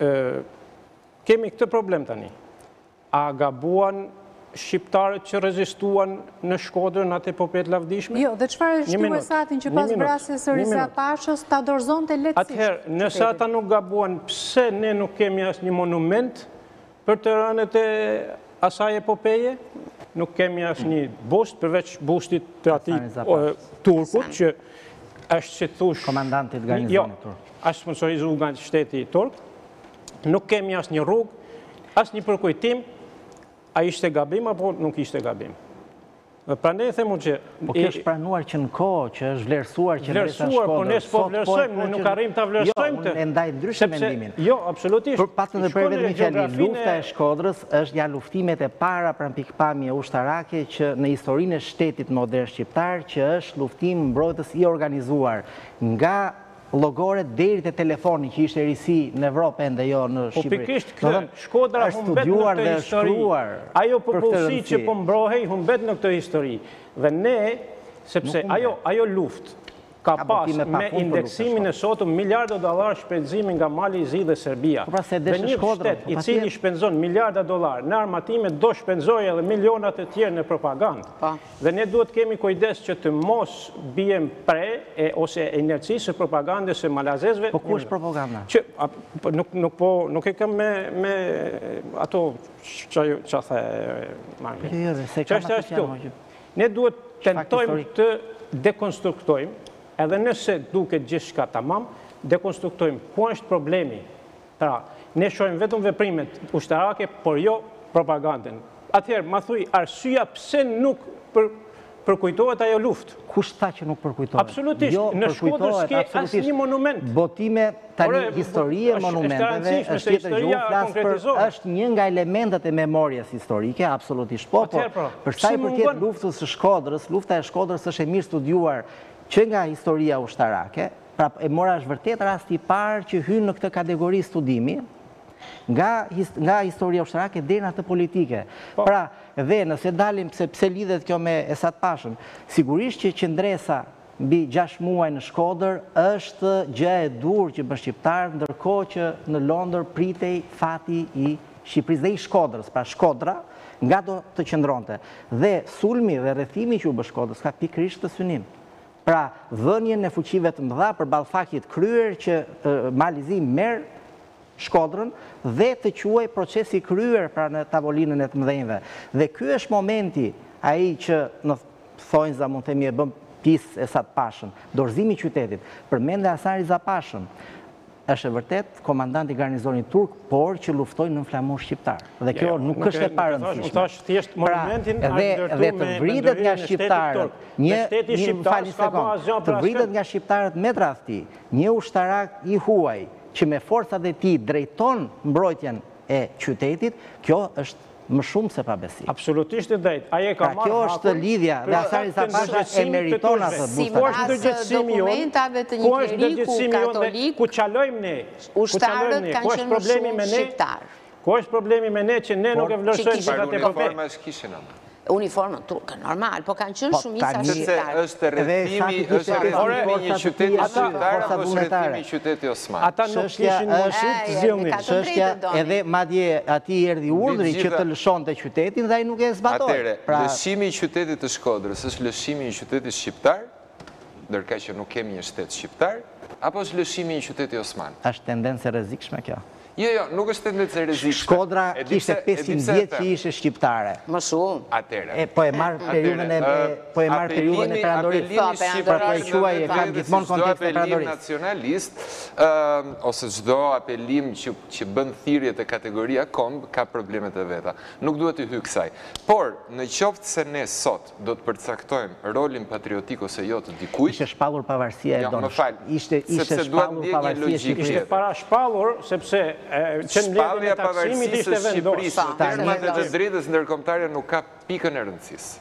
kemi këtë problem tani. A gabuan shqiptarët që rezistuan në Shkodrën atë epopet lavdishme? Jo, dhe çfarë shtu Esatin që pas vrasjes së Risat Pashës ta dorëzonte lehtësisht? Atëherë, nëse ata nuk gabuan, pse ne nuk kemi asnjë monument për të rënët e asaj epopeje? Nuk kemi asnjë bust përveç bustit të atij turkut që është që thush komandantit garnizonit turk. Është sponsorizuar nga shteti turk. Nuk kemi asnjë rrugë, asnjë përkujtim, a ishte gabim apo nuk ishte gabim. Dhe prandaj them unë që po kjo është pranuar që në kohë që është vlerësuar që vlerësuar, po ne s'po vlerësojmë, ne nuk arrim ta vlerësojmë këtë. Jo, unë ndaj ndryshe mendimin. Jo, absolutisht. Për patën dhe për vetëm një fjali, lufta e Shkodrës është ja luftimet e para pranë pikpamje ushtarake që në historinë e shtetit modern shqiptar, që është luftim mbrojtës i organizuar nga llogore deri te telefoni që ishte risi në Evropë ende jo në Shqipëri. Po pikërisht këtë Shkodra humbet në këtë histori. Ajo popullsi që po mbrohej humbet në këtë histori. Dhe ne, sepse ajo ajo luftë ka pas me indeksimin e sotëm miliarda dollar shpenzimi nga Mali i Zi dhe Serbia. Dhe një shtet i cili shpenzon miliarda dollar në armatime do shpenzoj edhe milionat e tjerë në propagandë. Dhe ne duhet kemi kujdes që të mos bijem pre ose inercisë së propagandës së malazezve. Po ku është propaganda? Që nuk e kam me ato që the Marmi. Që është ashtu. Ne duhet tentojmë të dekonstruktojmë. Edhe nëse duket gjithçka tamam, dekonstruktojmë ku është problemi. Pra, ne shohim vetëm veprimet ushtarake, por jo propagandën. Atëherë, ma thuj, arsyeja pse nuk përkujtohet ajo luftë? Kush tha që nuk përkujtohet? Absolutisht, në Shkodër s'ke asnjë monument. Botime tani historie e monumenteve është tjetër gjë, flas për është një nga elementet e memorjes historike, absolutisht po, po. Për sa i përket luftës së Shkodrës, lufta e Shkodrës është e mirë studiuar që nga historia ushtarake, pra e mora është vërtet rasti i parë që hyn në këtë kategori studimi, nga historia ushtarake deri në atë politike. Pra, dhe nëse dalim pse lidhet kjo me Esat Pashën, sigurisht që qendresa mbi gjashtë muaj në Shkodër është gjë e dur që bën shqiptar, ndërkohë që në Londër pritej fati i Shqipërisë dhe i Shkodrës, pra Shkodra nga do të qëndronte. Dhe sulmi dhe rrethimi që u bë Shkodrës ka pikërisht të synim. Pra, dhënien e fuqive të mëdha për ballfaqjet kryer që Mali i Zi merr Shkodrën dhe të quaj procesi kryer pra në tavolinën e të mëdhenjve. Dhe ky është momenti ai që në thonjza mund të themi e bën pis Esat Pashën, dorëzimi i qytetit. Përmendë Hasan Riza Pashën. është e vërtet komandanti garnizonit turk, por që luftojnë në flamur shqiptar. Dhe kjo nuk është e parëndësishme. Dhe të vritet nga shqiptarët, një falni sekund, të vritet nga shqiptarët me tradhti, një ushtarak i huaj që me forcat e tij drejton mbrojtjen e qytetit, kjo është më shumë se pabesi. Absolutisht e drejt. Aje ka marrë kjo është lidhja, dhe Asari Sapasha e meriton atë. Si pas dokumentave të një kleriku katolik, ku qalojmë ne, ushtarët kanë qenë shumë shqiptarë. Ku është problemi me ne që ne nuk e vlerësojmë që ka të uniforma është kishin amë. Uniformën turke, normal, po kanë qenë shumica shqiptarë. është rrethimi, është rrethimi një qyteti shqiptar apo është rrethimi qyteti Osman? Ata nuk kishin mundësi të zgjidhnin. Çështja edhe madje atij erdhi urdhri që të lëshonte qytetin dhe ai nuk e zbatoi. Atëre, lëshimi i qytetit të Shkodrës është lëshimi i qytetit shqiptar, ndërkaq që nuk kemi një shtet shqiptar, apo është lëshimi i qytetit Osman? Është tendencë e rrezikshme kjo. Jo, jo, nuk është tendencë e rrezikshme. Shkodra kishte pesëqind vjet që ishte shqiptare. Më shumë. Atëre. Po e marr periudhën e po e marr periudhën e perandorisë. Pra po e quaj e kam gjithmonë kontekstin e perandorisë. Nacionalist ose çdo apelim që që bën thirrje te kategoria komb ka problemet e veta. Nuk duhet të hyj kësaj. Por në qoftë se ne sot do të përcaktojmë rolin patriotik ose jo të dikujt, ishte shpallur pavarësia e Donës. Ishte ishte shpallur pavarësia e Shqipërisë. Ishte para shpallur sepse shpallja pavarësisë së Shqipërisë, termat e të drejtës ndërkombëtare nuk ka pikën e rëndësisë.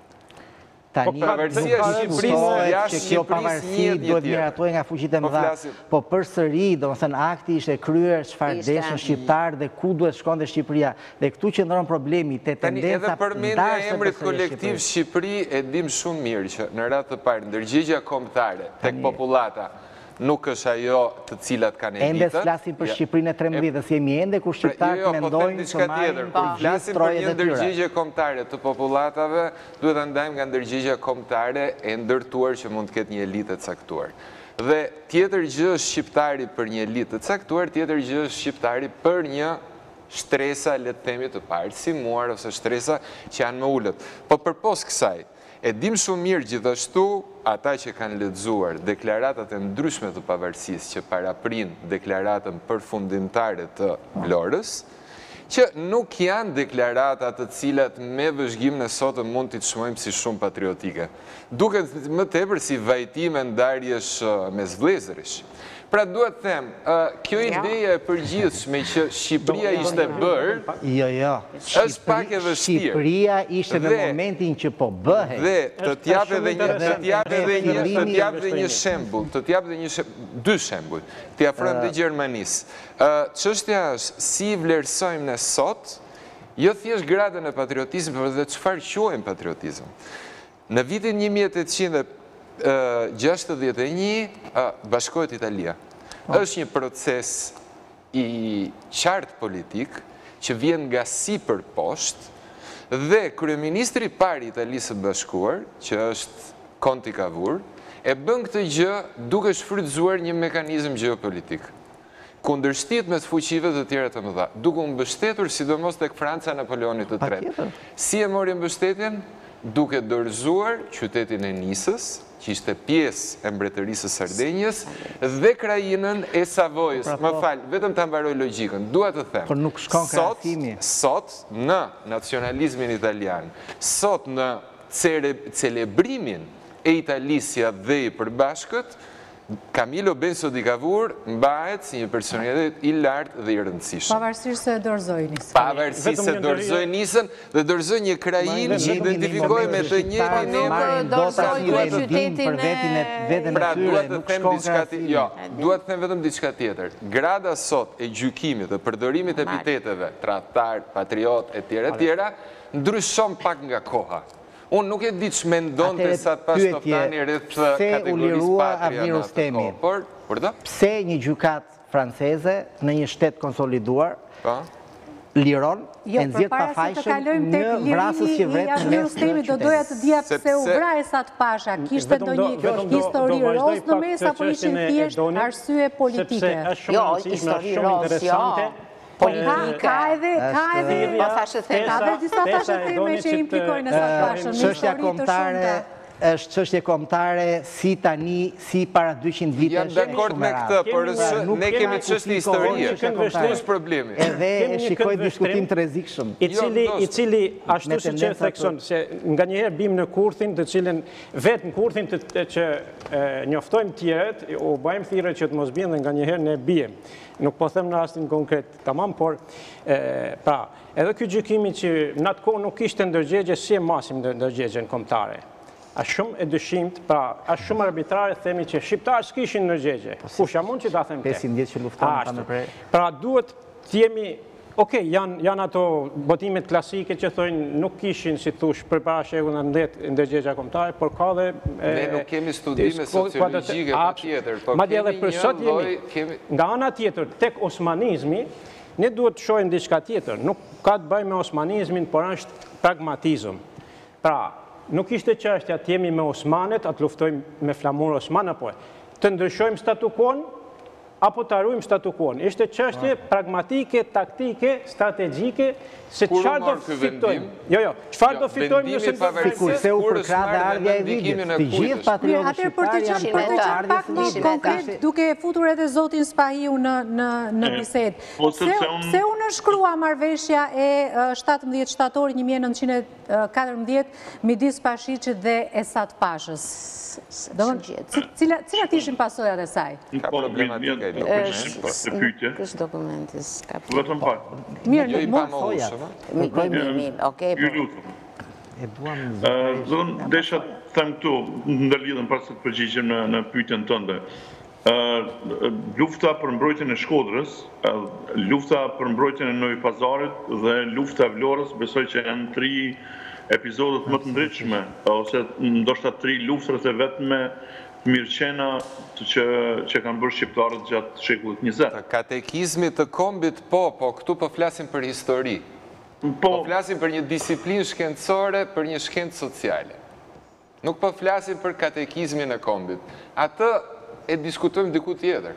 Tani pavarësia e Shqipërisë jashtë kjo pavarësi duhet miratohet nga fuqitë e mëdha. Po përsëri, domethënë akti ishte kryer çfarë deshën shqiptar dhe ku duhet shkonte Shqipëria. Dhe këtu qëndron problemi te tendenca edhe përmendja e emrit kolektiv Shqipëri e dim shumë mirë që në radhë të parë ndërgjegjja kombëtare tek popullata nuk është ajo të cilat kanë elitët. Ende flasim për Shqipërinë e trembëdhjetës, jemi ende kur shqiptarët mendojnë të marrin kur flasim për një ndërgjegje kombëtare të popullatave, duhet ta ndajmë nga ndërgjegja kombëtare e ndërtuar që mund të ketë një elitë të caktuar. Dhe tjetër gjë është shqiptari për një elitë të caktuar, tjetër gjë është shqiptari për një shtresa, le të themi, të parësimuar ose shtresa që janë më ulët. Po përpos kësaj, e dim shumë mirë gjithashtu ata që kanë lexuar deklaratat e ndryshme të pavarësisë që paraprin deklaratën përfundimtare të Vlorës, që nuk janë deklarata të cilat me vëzhgimin e sotëm mund t'i çmojmë si shumë patriotike. Duket më tepër si vajtime ndarjesh mes vëllezërish. Pra duhet të them, kjo ideja e përgjithshme që Shqipëria ishte bërë, jo, jo. është pak e vështirë. Shqipëria ishte në momentin që po bëhej. Dhe të t'jap edhe një të t'jap edhe një të t'jap edhe një shembull, të t'jap edhe një dy shembull. T'i afrojmë dhe Gjermanisë. Çështja është si vlerësojmë ne sot, jo thjesht gradën e patriotizmit, por edhe çfarë quajmë patriotizëm. Në vitin një mijë e tetëqind gjashtëdhjetë e një bashkohet Italia. Është një proces i qartë politik që vjen nga sipër poshtë dhe kryeministri i parë i Italisë së Bashkuar, që është Conti Cavour, e bën këtë gjë duke shfrytzuar një mekanizëm gjeopolitik. Kundërshtit me të fuqive të tjera të mëdha, duke u mbështetur sidomos tek Franca Napoleonit të tretë. Si e mori mbështetjen? Duke dorëzuar qytetin e Nisës, që ishte pjesë e mbretërisë së Sardenjës, dhe krajinën e Savojës. Më fal, vetëm ta mbaroj logjikën. Dua të them. Por nuk shkon krahasimi. Sot në nacionalizmin italian, sot në celebrimin e Italisë dhe i përbashkët, Camillo Benso di Cavour mbahet si një personalitet i lartë dhe i rëndësishëm. Pavarësisht se dorëzoi Nisën. Pavarësisht se dorëzoi Nisën dhe dorëzoi një krajinë që identifikohej me të njëjtin emër, dorëzoi qytetin për veten e veten e pra duhet të nuk them shkon diçka krahasimi. jo, duhet të them vetëm diçka tjetër. Grada sot e gjykimit dhe përdorimit e epiteteve, tradhtar, patriot etj etj, ndryshon pak nga koha. Unë nuk e di që mendon të sa të pas toftani rreth kategorisë patria në atë kohë. Por, por da? Pse një gjykat franceze në një shtet konsoliduar liron e nxjerr pa fajshëm një vrasës që vret në mes të qytetit. Do doja të dija pse u vra Esat Pasha, kishte ndonjë histori roz në mes apo ishin thjesht arsye politike? Jo, histori roz, jo. Ka edhe, ka edhe, po thashë thema. Ka edhe disa thashë theme që implikojnë Esat Pashën në Çështja histori të kombëtare, shumta. është çështje kombëtare si tani, si para dyqind vitesh. Jam dakord me këtë, por ne kemi çështje historie. Kus problemi? Edhe e shikoj diskutim të rrezikshëm. I cili ashtu siç e thekson se nganjëherë bim në kurthin, të cilën vetë në kurthin që njoftojmë tjerët, u bëjmë thirrje që të mos bien dhe nganjëherë ne bijem. Nuk po them në rastin konkret tamam, por pra, edhe ky gjykimi që në atë kohë nuk ishte ndërgjegje, si e masim ndërgjegjen kombëtare. A shumë e dyshimt, pra, a shumë arbitrare themi që shqiptarë s'kishin ndërgjegje. Kusha mund që ta them te. pesëdhjetë vjet që luftojnë pa më prej. Pra, duhet t'jemi, okej, janë ato botimet klasike që thojnë nuk kishin, si thush, për para shekull në ndetë ndërgjegja kombëtare, por ka dhe... Ne nuk kemi studime sociologjike për tjetër, po kemi një lloj... Nga ana tjetër, tek osmanizmi, ne duhet të shohim diçka tjetër. Nuk ka të bëjë me osmanizmin, por është pragmatizëm. Pra, nuk ishte çështja të jemi me Osmanet, atë luftojmë me flamur Osman, apo të ndryshojmë statukon, apo të arrujmë statukon. Ishte çështje pragmatike, taktike, strategjike, se çfarë do fitojmë. Jo, jo, çfarë do fitojmë nëse do fitojmë. Se u përkrah dhe ardhja e vitit. Të gjithë patriotët shqiptar janë për të qenë pak më konkret, duke futur edhe zotin Spahiu në bisedë. Se u nënshkrua marrëveshja e shtatëmbëdhjetë shtatori një mijë e nëntëqind e katërmbëdhjetë midis Pashiqit dhe Esat Pashës. Cilat ishin pasojat e saj? Ka problematika e dokumentit. Kështë dokumentis? Vetëm pak. Mirë, i pa më ushëm. Mirë, mirë, okej. Ju lutem. Zonë, desha të them këtu, ndërlidhen pas të përgjigjem në pyetjen tënde. Lufta për mbrojtjen e Shkodrës, lufta për mbrojtjen e Novi Pazarit dhe lufta e Vlorës, besoj që janë tri epizodet më të ndritshme, ose ndoshta tri luftrat e vetme mirëqena që kanë bërë shqiptarët gjatë shekullit njëzet. Katekizmi të kombit, po, po, këtu po flasim për histori. Po flasim për një disiplinë shkencore, për një shkencë sociale. Nuk po flasim për katekizmin e kombit. Atë e diskutojmë diku tjetër.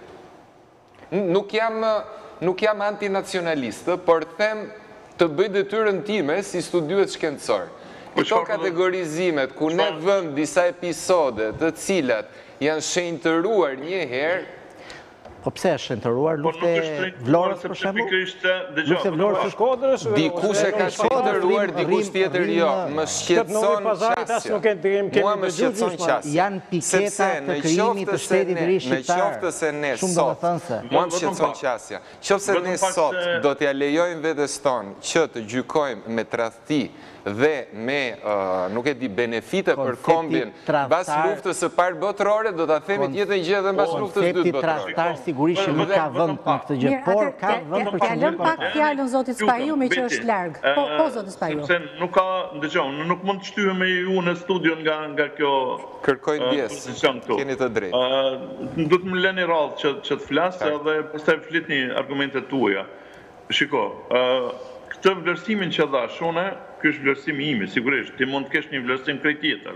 Nuk jam, nuk jam antinacionalistë, por them të bëj detyrën time si studiues shkencor. Këto kategorizimet, ku ne vëm disa episode të cilat janë shenjtëruar një herë, po pse është shenjtëruar lufte Vlorës për shembull? Lufte Vlorës së Shkodrës? Dikush e ka shenjtëruar, dikush tjetër jo. Më shqetëson qasja. Mua më shqetëson qasja. Janë piketa të krijimit të shtetit të ri shqiptar. Në qoftë se ne sot, mua më shqetëson qasja. Qoftë se ne sot do t'ja lejojmë vetes tonë që të gjykojmë me tradhti dhe me, nuk e di, benefite për kombin, bas luftës së parë botërore, do t'a themi tjetë një gjë dhe bas luftës dytë botërore. Koncepti tradhtar sigurisht që nuk ka vënd në këtë gjë, por ka vënd për që nuk ka pak fjallën zotit Spahiu me që është largë. Po, zotit Spahiu. Sepse nuk ka, ndëgjon, nuk mund të shtyhe me ju në studion nga kjo... Kërkojnë pjesë, keni të drejtë. Do të më leni radhë që të flasë dhe pastaj flitni argumentet tuaja. Shiko, këtë vlerësimin që dhash une, ky është vlerësimi imi, sigurisht, ti mund të kesh një vlerësim krejt tjetër.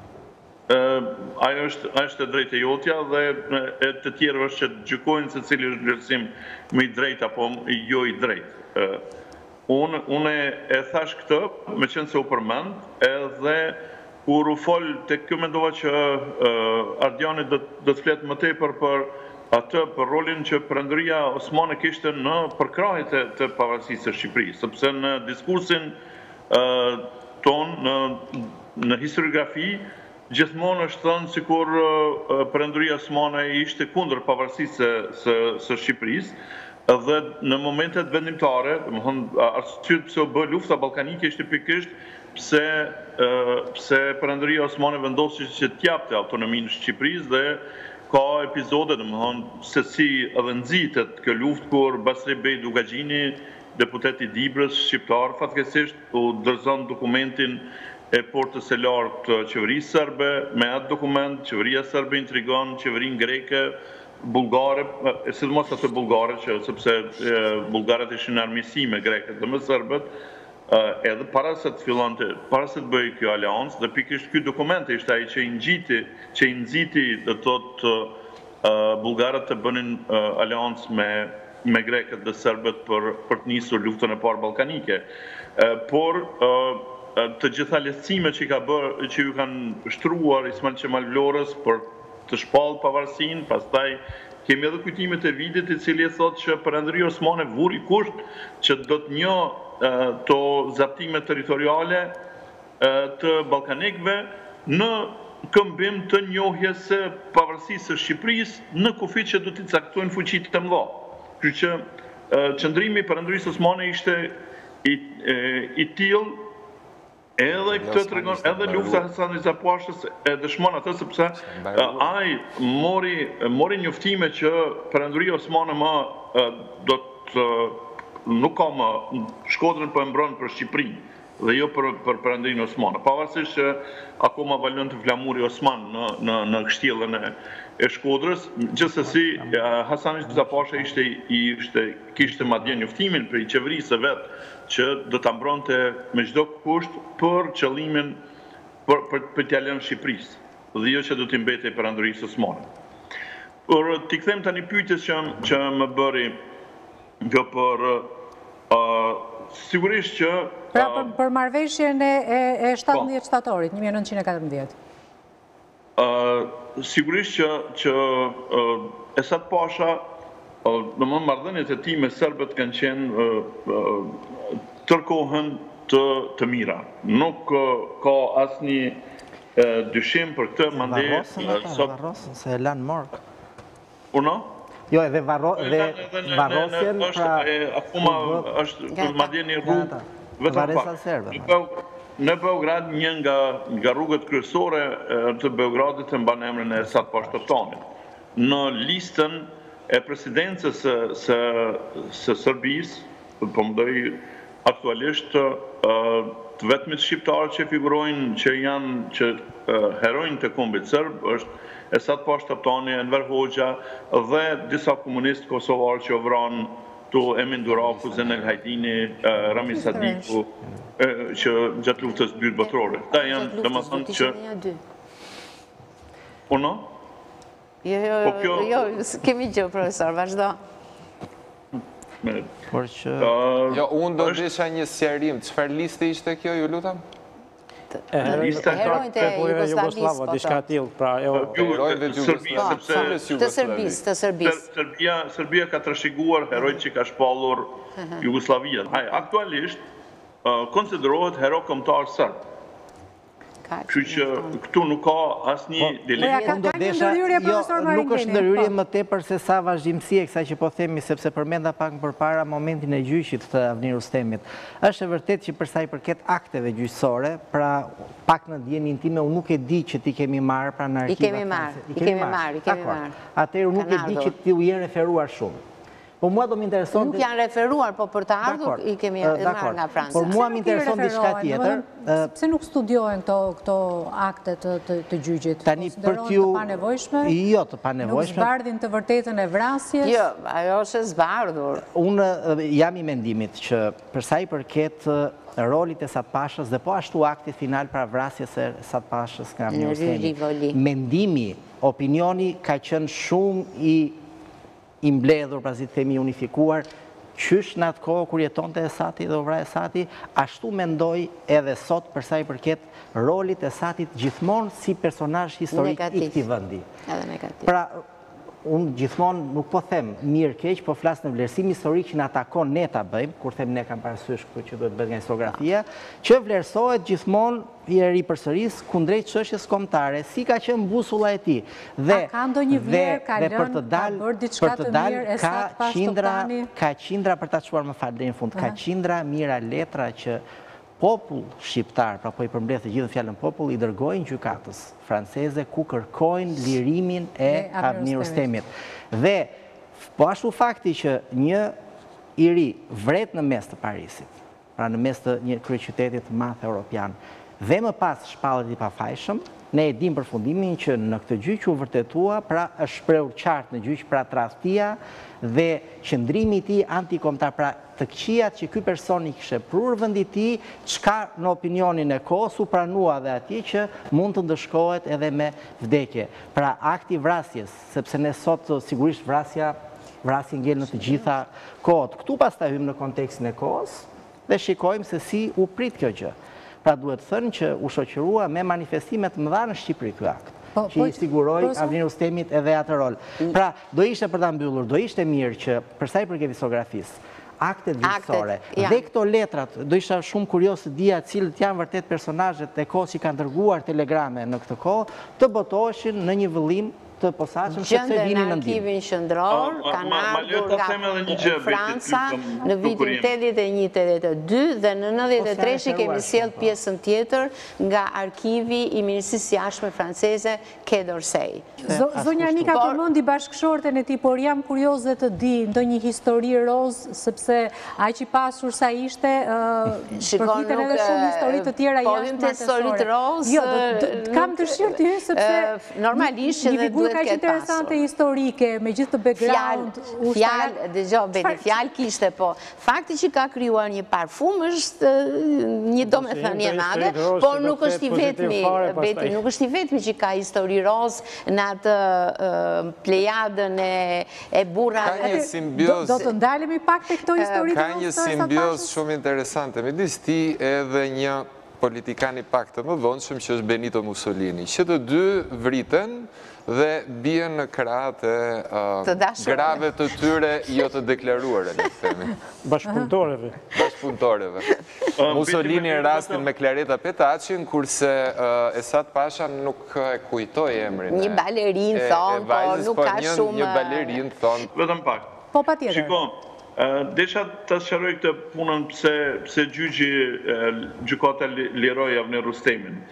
Ajo është e drejtë e jotja dhe e të tjerë është që të gjykojnë se cili është vlerësim më i drejtë apo jo i drejtë. Unë e thash këtë, me qenë se u përmend, edhe kur u fol të kjo mendova që Ardiani do të fletë më tepër për atë për rolin që Perëndëria Osmane kishte në përkrahjet të pavarësisë së Shqipërisë, sepse në diskursin ton në historiografi gjithmonë është thënë sikur Perëndëria Osmane ishte kundër pavarësisë së Shqipërisë dhe në momentet vendimtare, domethënë arsyet pse u bë lufta ballkanike ishte pikërisht pse pse Perëndëria Osmane vendosi që t'japte autonominë Shqipërisë dhe ka epizode, domethënë se si edhe nxitet kjo luftë kur Basri Bej Dugagjini, deputeti i Dibrës shqiptar, fatkeqësisht u dorëzon dokumentin e portës së lartë të qeverisë serbe. Me atë dokument, qeveria serbe intrigon qeverinë greke, bullgare, sidomos ato bullgare, që sepse bullgarët ishin në armiqësi me grekët dhe me serbët, edhe para se të fillonte, para se të bëjë kjo aleancë, dhe pikërisht ky dokument ishte ai që i ngjiti, që i nxiti do të thotë bullgarët të bënin aleancë me me grekët dhe serbët për të nisur luftën e parë ballkanike. Por të gjitha lehtësime që ka bërë, që ju kanë shtruar Ismail Qemal Vlorës për të shpallë pavarësinë, pastaj kemi edhe kujtimet e vidit i cili e thot që Perëndëria Osmane vuri kusht që do të njohë to zaptime territoriale të ballkanikëve në këmbim të njohjes së pavarësisë së Shqipërisë në kufi që do t'i caktojnë fuqitë të mëdha. Kështu që qëndrimi i Perëndërisë Osmane ishte i, i tillë edhe këtë të regon, edhe lufta Hasanit Zapashës e dëshmon atë sepse ai mori, mori njoftime që Perënduria Osmane më do të nuk ka më Shkodrën për e mbron për Shqipërinë dhe jo për, për Perëndurinë Osmane. Pavarësisht që akoma valon të flamuri Osman në, në, në kështjellën e, e Shkodrës, gjithsesi Hasani Zapasha ishte, ishte, kishte madje njoftimin për i qeverisë e vetë që do të mbronte me çdo kusht për qëllimin për, për, për t'jalën Shqipërisë, dhe jo që do t'i mbetej Perëndurisë Osmane. Por t'i kthem tani pyetjes që, që më bëri kjo për uh, sigurisht që Pra për, për marrëveshjen e, e, e shtatëmbëdhjetë shtatorit, një mijë e nëntëqind e katërmbëdhjetë. Uh, sigurisht që, që uh, Esat Pasha, uh, në më marrëdhëniet e tij me serbët kanë qenë uh, uh, tërkohën të, të mira. Nuk uh, ka asnjë uh, dyshim për këtë mande. Varrosën, Varrosën, se e lanë morg. Uno? Jo, edhe Varrosjen, pra... Akuma është madje një rrugë, vetëm pak. Në Beograd, një nga, nga rrugët kryesore të Beogradit të mban emrin e Esat Pashtotanit. Në listën e presidencës së, së, së Serbisë, po mendoj aktualisht të vetmit shqiptarë që figurojnë që janë që herojnë të kombit serb është Esat Pashtohtani, Enver Hoxha dhe disa komunistë kosovarë që vranë tu Emin Duraku, Zenel Hajdini, Rami Sadiku, që gjatë luftës dytë botërore. Ta janë, dhe më thënë që... Uno? Jo, jo, jo, jo, kemi gjë, profesor, vazhdo. Por që... Jo, unë do desha një sqarim, çfarë liste ishte kjo, ju lutem? Herojnë të Jugosllavisë, diçka tillë, pra herojnë të Jugosllavisë, të Serbisë, të Serbisë. Serbia ka trashëguar herojt që ka shpallur Jugosllavia. Aktualisht konsiderohet hero kombëtar serb. Kështu që këtu nuk ka asnjë dilemë. Nuk është ndërhyrje më tepër se sa vazhdimësi e kësaj që po themi, sepse përmenda pak më përpara momentin e gjyqit të Avni Rustemit. Është e vërtetë që për sa i përket akteve gjyqësore, pra pak në dijenin time, unë nuk e di që ti kemi marrë pra në arkivat. I kemi marrë, i kemi marrë, i kemi marrë. Atëherë nuk e di që ti u jenë referuar shumë. Po mua do më intereson... Nuk janë referuar, po për të ardhur i kemi marrë nga Franca. Por mua më intereson diçka tjetër. Pse nuk studiohen këto akte të gjyqit? Tani për t'ju... Të panevojshme? Jo, të panevojshme. Nuk zbardhin të vërtetën e vrasjes? Jo, ajo është zbardhur. Unë jam i mendimit që përsa i përket rolit e Esat Pashës dhe po ashtu akti final pra vrasjes e Esat Pashës nga Avni Rustemi, mendimi, opinioni ka qenë shumë i i mbledhur, pra si të themi unifikuar, qysh në atë kohë kur jetonte Esati dhe u vra Esati, ashtu mendoj edhe sot përsa i përket rolit e Esatit gjithmonë si personazh historik i këtij vendi. Edhe negativ. Pra, unë gjithmonë nuk po them mirë keq, po flas në vlerësim historik që na takon ne ta bëjmë, kur them ne kam parasysh këtë që duhet bëhet nga historiografia, që vlerësohet gjithmonë i ri përsëris kundrejt çështjes kombëtare, si ka qenë busulla e tij. Dhe ka ndonjë vlerë, ka lënë, ka bërë diçka të mirë Esat Pashtohtani? Ka qindra për ta çuar më fal deri në fund, ka qindra mira letra që popull shqiptar, pra po i përmbledh të gjithë fjalën popull, i dërgojnë gjykatës franceze ku kërkojnë lirimin e Avni Rustemit. Dhe po ashtu fakti që një i ri vret në mes të Parisit, pra në mes të një kryeqytetit të madh europian, dhe më pas shpallet i pafajshëm, ne e dim përfundimin që në këtë gjyq u vërtetua, pra është shprehur qartë në gjyq pra tradhtia dhe qëndrimi i tij antikombëtar, pra të këqijat që ky person i kishte prur vendi i tij, çka në opinionin e kohës u pranua dhe atij që mund të ndëshkohet edhe me vdekje. Pra akti vrasjes, sepse ne sot sigurisht vrasja vrasje ngel në të gjitha kohët. Ktu pastaj hym në kontekstin e kohës dhe shikojmë se si u prit kjo gjë. Pra duhet thënë që u shoqërua me manifestimet mëdha në Shqipëri ky akt, që i siguroi Avni Rustemit edhe atë rol. Pra, do ishte për ta mbyllur, do ishte mirë që për sa i përket historiografisë, aktet gjithësore dhe këto letrat, do isha shumë kurios të dija cilët janë vërtet personazhet e kohës që kanë dërguar telegrame në këtë kohë, të botoheshin në një vëllim të posaçëm sepse vinin në ndim. Arkivin qendror kanë ardhur nga Franca në vitin tetëdhjetë e një tetëdhjetë e dy dhe në nëntëdhjetë e tre kemi sjell pjesën tjetër nga arkivi i Ministrisë Jashtme franceze Quai d'Orsay. Zonja Anika përmendi bashkëshorten e tij, por jam kurioze të di ndonjë histori roz, sepse aq i pasur sa ishte, përfiten edhe shumë histori të tjera jashtë martësore. Jo, kam dëshirë të hyj sepse normalisht edhe ka që interesante historike, me gjithë të background. Fjalë, dëgjoj, beti, fjalë kishte, po. Fakti që ka krijuar një parfum është një domethënie madhe, por nuk është i vetmi, beti, nuk është i vetmi që ka histori roz në atë plejadën e burrave. Ka një simbiozë. Do të ndalemi pak te këto histori roz. Ka një simbiozë shumë interesante midis ti edhe një politikan i pak të mëdhonshëm që është Benito Mussolini, që të dy vriten dhe bien në krahët e grave të tyre jo të deklaruara, le të themi. Bashkëpunëtorëve. Bashkëpunëtorëve. Mussolini në rastin me Clareta Petacin, kurse Esat Pasha nuk e kujtoi emrin. Një balerin thon, po nuk ka shumë. Një balerin thon. Vetëm pak. Po patjetër. Shiko, desha të sqaroj këtë punën pse gjyqi gjykata liroi Avni Rustemin.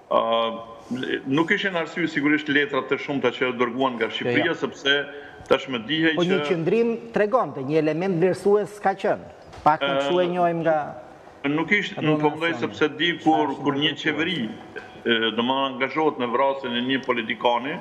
Nuk ishin arsye sigurisht letrat të shumta që dërguan nga Shqipëria, sepse tashmë dihej që... Po një qëndrim tregonte, një element vlerësues ka qenë. Pak në kështu e njohim nga... Nuk ishte, nuk po mendoj sepse di kur një qeveri do më angazhohet në vrasjen e një politikani,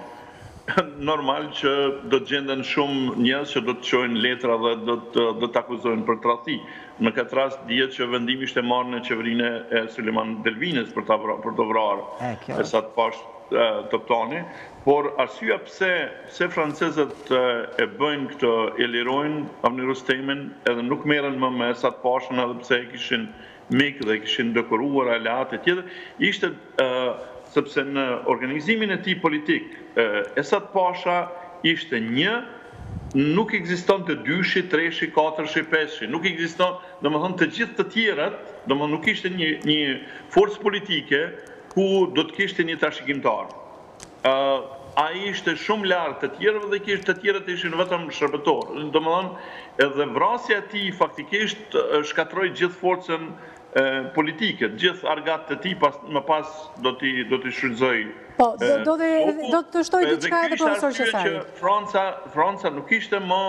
normal që do të gjenden shumë njerëz që do të çojnë letra dhe do të akuzojnë për tradhti. Në këtë rast dihet që vendimi ishte marrë në qeverinë e Sulejman Delvines për të vrarë Esat Pash Toptani, por arsyeja pse pse francezët e bëjnë këtë, e lirojnë Avni Rustemin edhe nuk merren më me Esat Pashën, edhe pse e kishin mik dhe kishin dekoruar aleate tjetër, ishte sepse në organizimin e tij politik, Esat Pasha ishte një, nuk ekziston të dyshi, treshi, katërshi, pesëshi, nuk ekziston, do më thënë të gjithë të tjerat, do më nuk ishte një, një forcë politike ku do të kishte një trashëgimtar. Uh, a ishte shumë lartë të tjerëve dhe kishte të tjerët ishin vetëm shërbëtor. Do më thënë, edhe vrasja e tij faktikisht shkatroi gjithë forcën politike, gjithë argat të tij më pas do t'i do t'i shfrytëzoj. Po, do do të shtoj diçka edhe profesor Qesari. Franca, Franca nuk ishte më,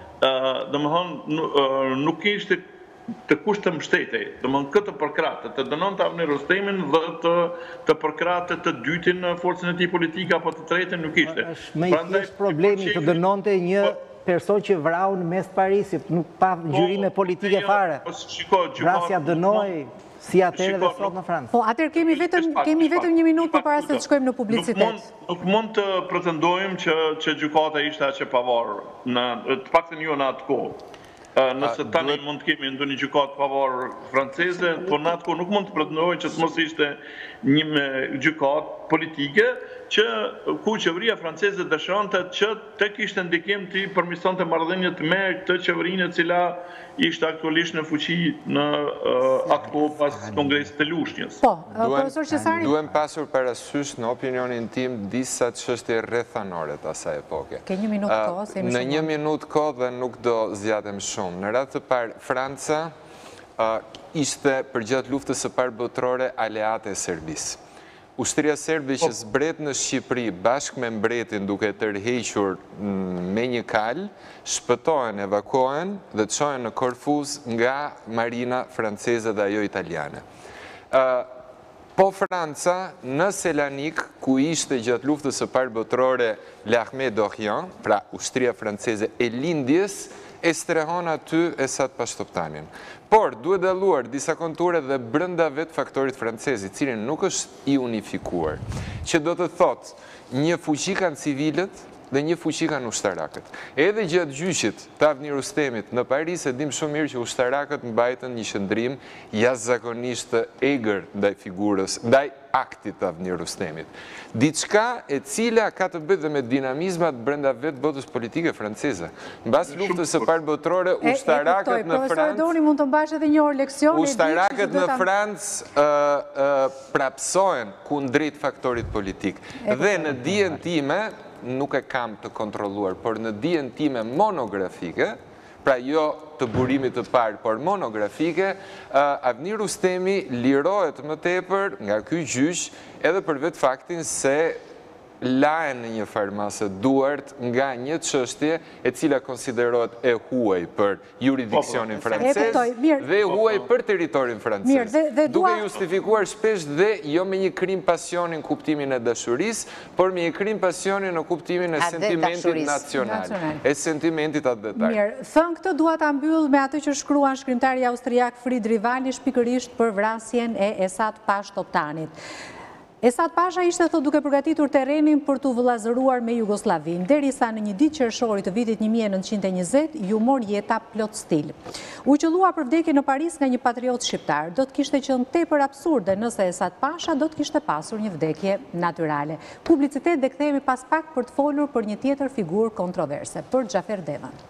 domethënë nuk ishte të kushte mbështetej. Domethënë këtë përkrahte, të dënonte Avni Rustemin dhe të të përkrahte të dytin në forcën e tij politike apo të tretin nuk ishte. Prandaj problemi të dënonte një person që vrau në mes Parisit, nuk pa gjyrime politike fare. Vrasja dënoi si atëherë dhe sot në Francë. Po, atëherë kemi vetëm kemi vetëm një minutë përpara se të shkojmë në publicitet. Nuk mund të pretendojmë që që gjykata ishte aq e pavarur, në të paktën jo në atë kohë. Nëse tani mund të kemi ndonjë gjykatë pavarur franceze, por në atë kohë nuk mund të pretendojmë që të mos ishte një gjykatë politike që ku qeveria franceze dëshonte që tek ishte ndikim të përmirësonte marrëdhëniet me këtë qeverinë e cila ishte aktualisht në fuqi në atë kohë pas kongresit të Lushnjës. Po, profesor Qesari. Duhem pasur parasysh në opinionin tim disa çështje rrethanore të asaj epoke. Ke një minutë kohë, se jemi në një minutë kohë dhe nuk do zgjatem shumë. Në radhë të parë, Franca ishte përgjatë luftës së parë botërore aleate e Serbisë. Ushtria serbe që zbret në Shqipëri bashkë me mbretin duke tërhequr me një kal, shpëtohen, evakuohen dhe çohen në Korfuz nga marina franceze dhe ajo italiane. Po Franca në Selanik, ku ishte gjatë luftës së parë botërore l'Armée d'Orient, pra ushtria franceze e lindjes, e strehon aty Esat Pashtoptanin. Por, duhet dalluar disa konture dhe brenda vetë faktorit francezi, cilin nuk është i unifikuar, që do të thotë një fuqi kanë civilët dhe një fuqi kanë ushtarakët. Edhe gjatë gjyqit të Avni Rustemit në Paris, e dim shumë mirë që ushtarakët mbajtën një qëndrim jashtëzakonisht të egër ndaj figurës, ndaj aktit të Avni Rustemit. Diçka e cila ka të bëjë dhe me dinamizmat brenda vetë botës politike franceze. Mbas luftës së parë botërore, ushtarakët në Francë, Doni mund të mbash edhe një orë leksioni. Ushtarakët në Francë prapsohen kundrejt faktorit politik. Dhe në dijen time, nuk e kam të kontrolluar, por në dijen time monografike, pra jo të burimit të parë, por monografike, Avni Rustemi lirohet më tepër nga ky gjyq edhe për vetë faktin se lahen në një farmasë duart nga një çështje e cila konsiderohet e huaj për jurisdiksionin francez dhe e huaj për territorin francez. Duke justifikuar shpesh dhe jo me një krim pasionin në kuptimin e dashurisë, por me një krim pasionin në kuptimin e sentimentit nacional, e sentimentit atë detaj. Mirë, thënë këtë dua ta mbyll me atë që shkruan shkrimtari austriak Friedrich Wallisch pikërisht për vrasjen e Esat Pash Toptanit. Esat Pasha ishte thot duke përgatitur terrenin për të vëllazëruar me Jugoslavin, derisa në një ditë qershori të vitit një mijë e nëntëqind e njëzet ju mor jeta plot stil. U qellua për vdekje në Paris nga një patriot shqiptar. Do të kishte qenë tepër absurde nëse Esat Pasha do të kishte pasur një vdekje natyrale. Publicitet dhe kthehemi pas pak për të folur për një tjetër figurë kontroverse, për Xhafer Devan.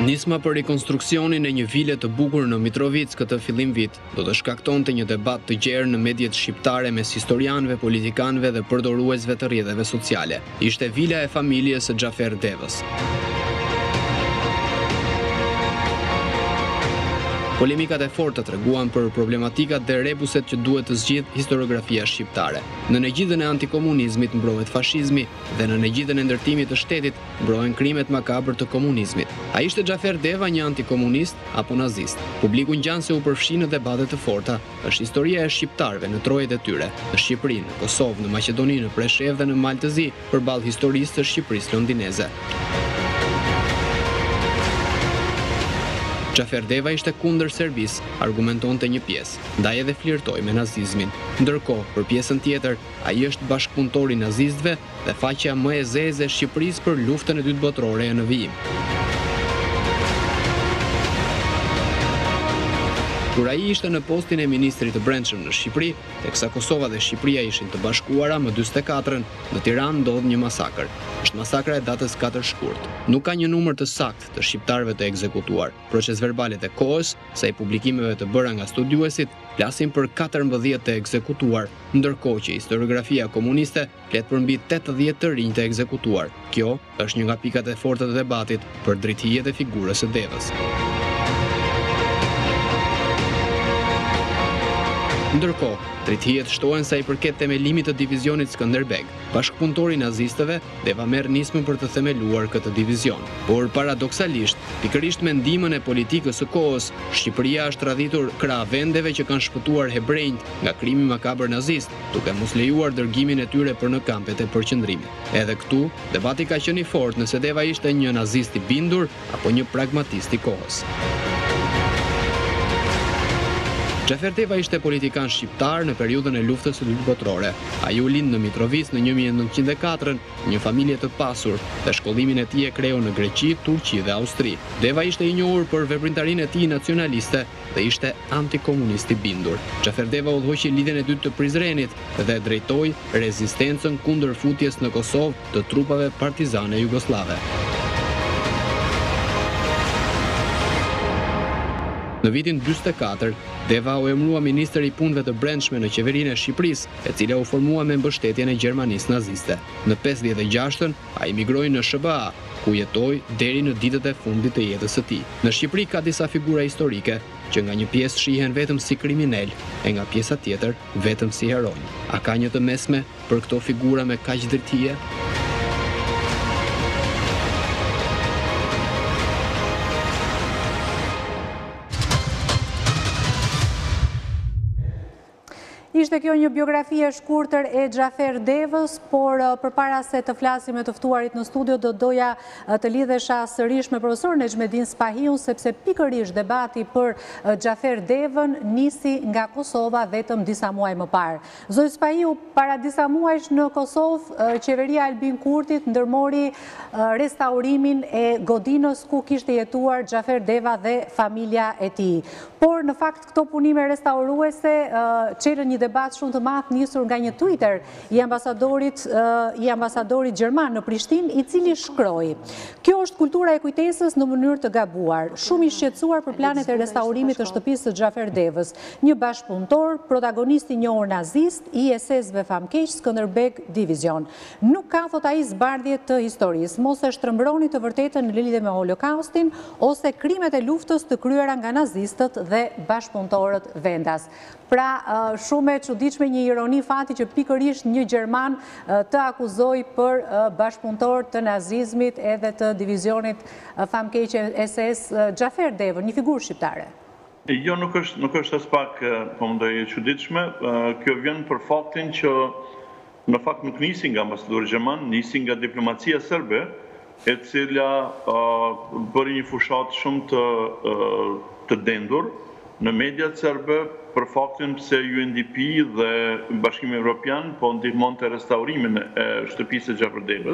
Nisma për rekonstruksionin e një vile të bukur në Mitrovic këtë fillim vit do të shkaktonte një debat të gjerë në mediat shqiptare mes historianëve, politikanëve dhe përdoruesve të rrjeteve sociale. Ishte vila e familjes së Xhafer Devës. Polemikat e forta treguan për problematikat dhe rebuset që duhet të zgjidh historiografia shqiptare. Në nëgjitjen e antikomunizmit mbrohet fashizmi dhe në nëgjitjen e ndërtimit të shtetit mbrohen krimet makabër të komunizmit. A ishte Xhafer Deva një antikomunist apo nazist? Publiku ngjan se u përfshi në debate të forta. Është historia e shqiptarëve në trojet e tyre, në Shqipëri, në Kosovë, në Maqedoni, në Preshevë dhe në Maltëzi, përballë historisë së Shqipërisë londineze. Xhafer Deva ishte kundër Serbisë, argumentonte një pjesë, ndaj edhe flirtoi me nazizmin. Ndërkohë, për pjesën tjetër, ai është bashkëpunëtor i nazistëve dhe faqja më e zezë e Shqipërisë për luftën e dytë botërore në vijim. Kur ai ishte në postin e ministrit të brendshëm në Shqipëri, teksa Kosova dhe Shqipëria ishin të bashkuara më njëzet e katërën, në Tiranë ndodh një masakër. Është masakra e datës katër shkurt. Nuk ka një numër të saktë të shqiptarëve të ekzekutuar. Procesverbalet e kohës, sa i publikimeve të bëra nga studiuesit, flasin për katërmbëdhjetë të ekzekutuar, ndërkohë që historiografia komuniste flet për mbi tetëdhjetë të rinj të ekzekutuar. Kjo është një nga pikat e forta të debatit për drejtëhijet e figurës së Devës. Ndërkohë, drejtëhijet shtohen sa i përket themelimit të divizionit Skënderbeg. Bashkëpunëtori i nazistëve, Deva merr nismën për të themeluar këtë divizion. Por paradoksalisht, pikërisht me ndihmën e politikës së kohës, Shqipëria është radhitur krah vendeve që kanë shpëtuar hebrejt nga krimi makabër nazist, duke mos lejuar dërgimin e tyre për në kampet e përqendrimit. Edhe këtu, debati ka qenë i fortë nëse Deva ishte një nazist i bindur apo një pragmatist i kohës. Xhafer Deva ishte politikan shqiptar në periudhën e luftës së dytë botërore. Ai u lind në Mitrovic në një mijë e nëntëqind e katër, një familje të pasur, dhe shkollimin e tij e kreu në Greqi, Turqi dhe Austri. Deva ishte i njohur për veprimtarinë e tij nacionaliste dhe ishte antikomunist i bindur. Xhafer Deva udhëhoqi lidhjen e dytë të Prizrenit dhe drejtoi rezistencën kundër futjes në Kosovë të trupave partizane jugoslave. Në vitin dyzet e katër, Deva u emërua ministër i punëve të brendshme në qeverinë e Shqipërisë, e cila u formua me mbështetjen e Gjermanisë naziste. Në pesëdhjetë e gjashtën, ai migroi në S B A, ku jetoi deri në ditët e fundit të jetës së tij. Në Shqipëri ka disa figura historike që nga një pjesë shihen vetëm si kriminal, e nga pjesa tjetër vetëm si heronj. A ka një të mesme për këto figura me kaq drejtëhije? Ishte kjo një biografi e shkurtër e Xhafer Devës, por përpara se të flasim me të ftuarit në studio, do doja të lidhesha sërish me profesor Nexhmedin Spahiun, sepse pikërisht debati për Xhafer Devën nisi nga Kosova vetëm disa muaj më parë. Zoti Spahiu, para disa muajsh në Kosovë, qeveria Albin Kurtit ndërmori restaurimin e godinës ku kishte jetuar Xhafer Deva dhe familja e tij. Por në fakt këto punime restauruese çelën një debat shumë të madh nisur nga një Twitter i ambasadorit i ambasadorit gjerman në Prishtinë, i cili shkroi: "Kjo është kultura e kujtesës në mënyrë të gabuar. Shumë i shqetësuar për planet e restaurimit të shtëpisë së Xhafer Devës, një bashkëpunëtor, protagonist i njohur nazist i S S-ve famkeq Skënderbeg Divizion. Nuk ka, thot ai, zbardhje të historisë, mos e shtrëmbroni të vërtetën në lidhje me Holokaustin ose krimet e luftës të kryera nga nazistët dhe bashkëpunëtorët vendas." Pra, shumë e çuditshme, një ironi fati që pikërisht një gjerman të akuzoi për bashkëpunëtor të nazizmit edhe të divizionit famkeq S S Xhafer Devën, një figurë shqiptare. Jo, nuk është nuk është as pak, po mendoj, e çuditshme. Kjo vjen për faktin që në fakt nuk nisi nga ambasadori gjerman, nisi nga diplomacia serbe, e cila bëri një fushat shumë të të dendur në mediat serbe për faktin se U N D P dhe Bashkimi Evropian po ndihmonte restaurimin e shtëpisë së Xhafer Devës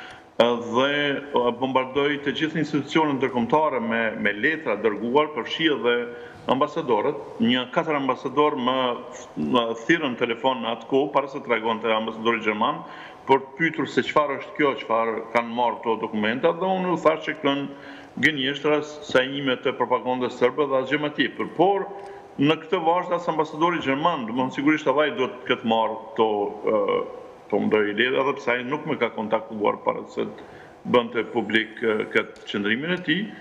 dhe bombardoi të gjithë institucionet ndërkombëtare me me letra dërguar, përfshi edhe ambasadorët. Një katër ambasador më thirrën telefon në atë kohë para se të reagonte ambasadori gjerman për të pyetur se çfarë është kjo, çfarë kanë marrë këto dokumenta, dhe unë u thash që kanë gënjeshtra sa ime të propagandës sërbe dhe asgjë më tjetër. Por në këtë vazhda as ambasadori gjerman, domethënë sigurisht edhe ai duhet këtë marrë to to ndoj ide, edhe pse ai nuk më ka kontaktuar para se të bënte publik këtë qëndrimin e tij.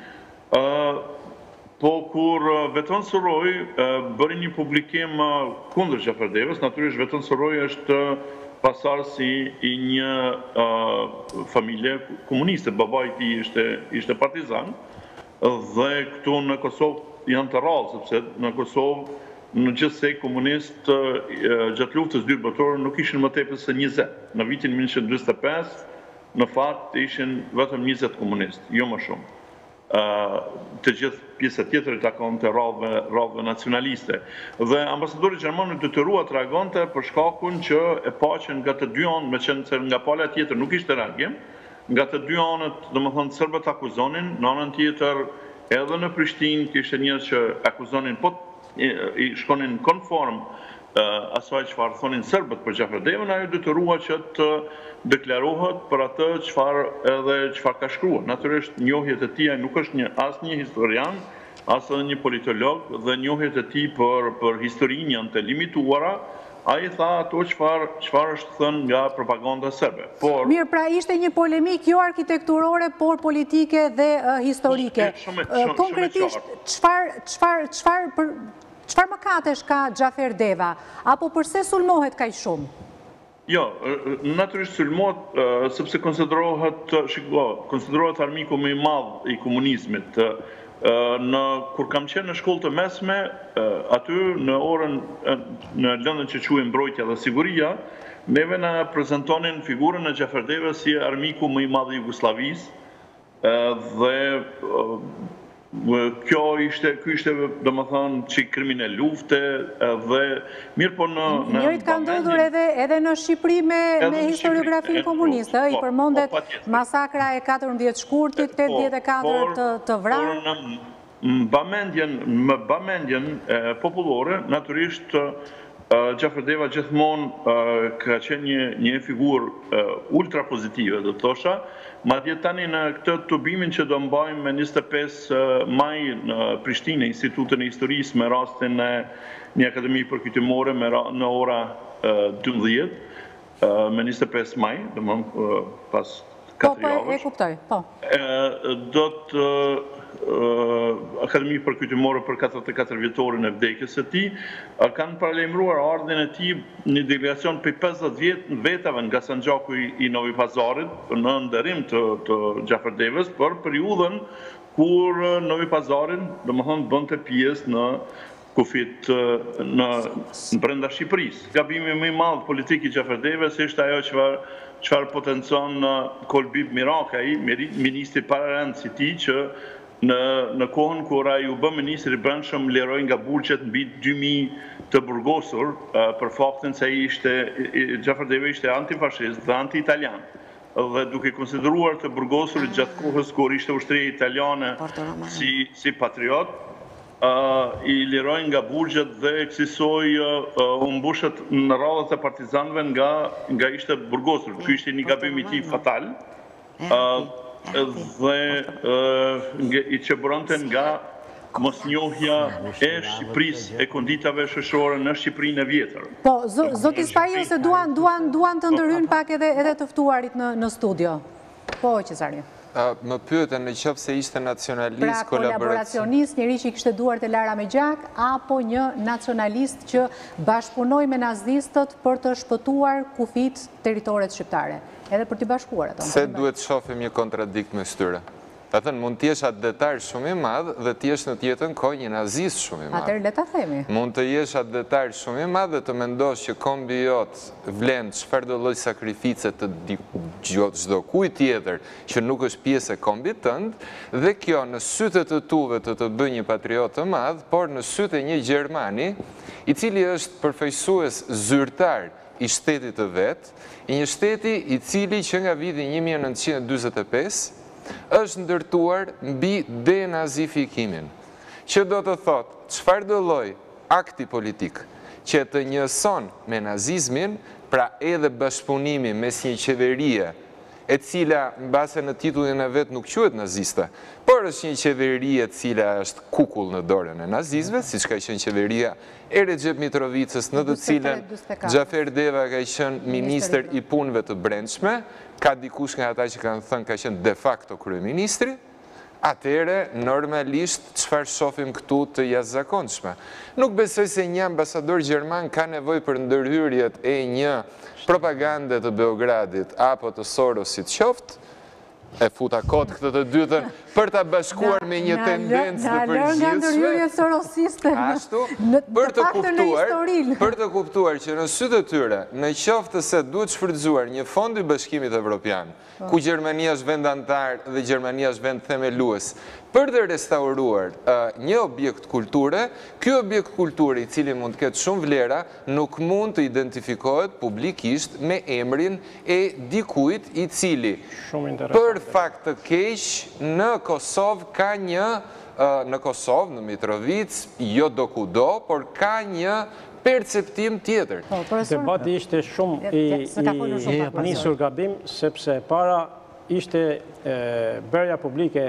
Po kur Veton Suroj bëri një publikim kundër Gjaferdevës, natyrisht Veton Suroj është pasardhësi i një familje komuniste, babai i tij ishte ishte partizan, dhe këtu në Kosovë janë të rrallë, sepse në Kosovë në gjithsej komunistë gjatë luftës dytë botërore nuk ishin më tepër se njëzet. Në vitin mille nëntëqind e njëzet e pesë në fakt ishin vetëm njëzet komunistë, jo më shumë. Të gjithë pjesa tjetër i takonte rrallëve nacionaliste. Dhe ambasadori gjerman u detyrua të reagonte për shkakun që e pa që nga të dy anët, meqenëse se nga pala tjetër nuk ishte reagim, nga të dy anët, domethënë serbët akuzonin, në anën tjetër edhe në Prishtinë kishte njerëz që akuzonin, po i shkonin konform asaj çfarë thonin serbët për Gjaferdevën, ajo detyrua që të deklarohet për atë çfarë edhe çfarë ka shkruar. Natyrisht njohjet e tij nuk është një asnjë historian, as edhe një politolog, dhe njohjet e tij për për historinë janë të limituara. Ai tha ato çfarë çfarë është thënë nga propaganda serbe. Por Mirë, pra ishte një polemik jo arkitekturore, por politike dhe historike. Konkretisht, çfarë çfarë çfarë për çfarë mëkatesh ka Gjaferdeva, apo përse sulmohet kaq shumë? Jo, natyrisht sulmohet sepse konsiderohet, shiko, konsiderohet armiku më i madh i komunizmit. Në kur kam qenë në shkollë të mesme, aty në orën në lëndën që quhen mbrojtja dhe siguria, neve na prezantonin figurën e Gjaferdevës si armiku më i madh i Jugosllavisë, dhe kjo ishte, ky ishte domethënë çik kriminal lufte, dhe mirë po në në Njëjtë ka ndodhur edhe edhe në Shqipëri me me historiografinë komuniste, i përmendet masakra e katërmbëdhjetë shkurtit, tetëdhjetë e katër të të vrarë. Mbamendjen, më bamendjen popullore, natyrisht Gjaferdeva gjithmonë ka qenë një një figurë ultra pozitive, do thosha. Madje tani në këtë tubimin që do mbajmë me njëzet e pesë maj në Prishtinë, Institutin e Historisë, me rastin e një akademi përkujtimore në ora dymbëdhjetë, me njëzet e pesë maj, domethënë pas katër javësh. Po, e kuptoj, po. Do të Akademi përkujtimore për katërdhjetë e katër vjetorin e vdekjes së tij, kanë paralajmëruar ardhjen e tij një delegacion për pesëdhjetë vetave nga Sanxhaku i Novi Pazarit në nderim të, të Gjaferdevës për periudhën kur Novi Pazarin, domethënë, bënte pjesë në kufit në brenda Shqipërisë. Gabimi më i madh politik i Gjaferdevës ishte ajo çfarë çfarë potencon Kolbib Mirakaj, ministri pararend si tij, që në në kohën kur ai u bë ministri i brendshëm liroi nga burgjet mbi dy mijë të burgosur për faktin se ai ishte Gjaferdeva ishte antifashist dhe anti-italian. Dhe duke konsideruar të burgosurit gjatë kohës kur ishte ushtria italiane si si patriot, i liroi nga burgjet dhe eksisoi u mbushet në radhët e partizanëve nga nga ishte burgosur. Ky ishte një gabim i tij fatal. Dhe i çeburonte nga mosnjohja e Shqipërisë, e konditave shoqërore në Shqipërinë e vjetër. Po, zoti Spajo, se duan duan duan të ndërhyjnë pak edhe edhe të ftuarit në në studio. Po, Qezari. Më pyeten në qoftë se ishte nacionalist, pra, kolaboracionist, njëri që i kishte duart e lara me gjak, apo një nacionalist që bashkëpunoi me nazistët për të shpëtuar kufit teritoret shqiptare, edhe për t'i bashkuar ato. Se duhet shohim një kontradikt me tyre. Thënë, mund t'jesh atë detar shumë i madhë dhe t'jesh në tjetën kohë një nazist shumë i madhë. Atër le ta themi. Mund të jesh atë detar shumë i madhë dhe të mendosh që kombi jotë vlen çfarë do lloj sakrifice të çdo kujt tjetër që nuk është pjesë e kombit tënd, dhe kjo në sytë të tuve të të bëj një patriot të madh, por në sytë e një gjermani, i cili është përfaqësues zyrtar i shtetit të vet, i një shteti i cili që nga viti një mijë e nëntëqind e dyzet e pesë është ndërtuar mbi denazifikimin, që do të thotë çfarë do lloj akti politik që të njëson me nazizmin, pra edhe bashkëpunimi mes një qeverie e cila në base në titullin e vetë nuk quhet naziste, por është një qeveri e cila është kukull në dorën e nazizve, si që ka qenë qeveria e Recep Mitrovicës, në të cilën Xhafer Deva ka qenë ministër i punëve të brendshme, ka dikush nga ata që kanë thënë ka qenë de facto kryeministri, atëre, normalisht, qëfar shofim këtu të jashtëzakonshme. Nuk besoj se një ambasador Gjerman ka nevoj për ndërhyrjet e një propagande të Beogradit apo të Sorosit qoftë, e futa kot këtë të dytën, për të bashkuar me një tendencë të përgjithshme. Në nga ndërhyrjet sorosiste. Ashtu, për të kuptuar, për të kuptuar që në sytë të tyre, në qoftë se duhet shfrytzuar një fond i Bashkimit Evropian, ku Gjermania është vend antar dhe Gjermania është vend themelues, për të restauruar një objekt kulture, ky objekt kulture i cili mund të ketë shumë vlera, nuk mund të identifikohet publikisht me emrin e dikujt i cili për fakt të keq në Kosovë ka një, në Kosovë, në Mitrovic, jo do kudo, por ka një perceptim tjetër. Debati ishte shumë i nisur gabim, sepse para ishte bërja publike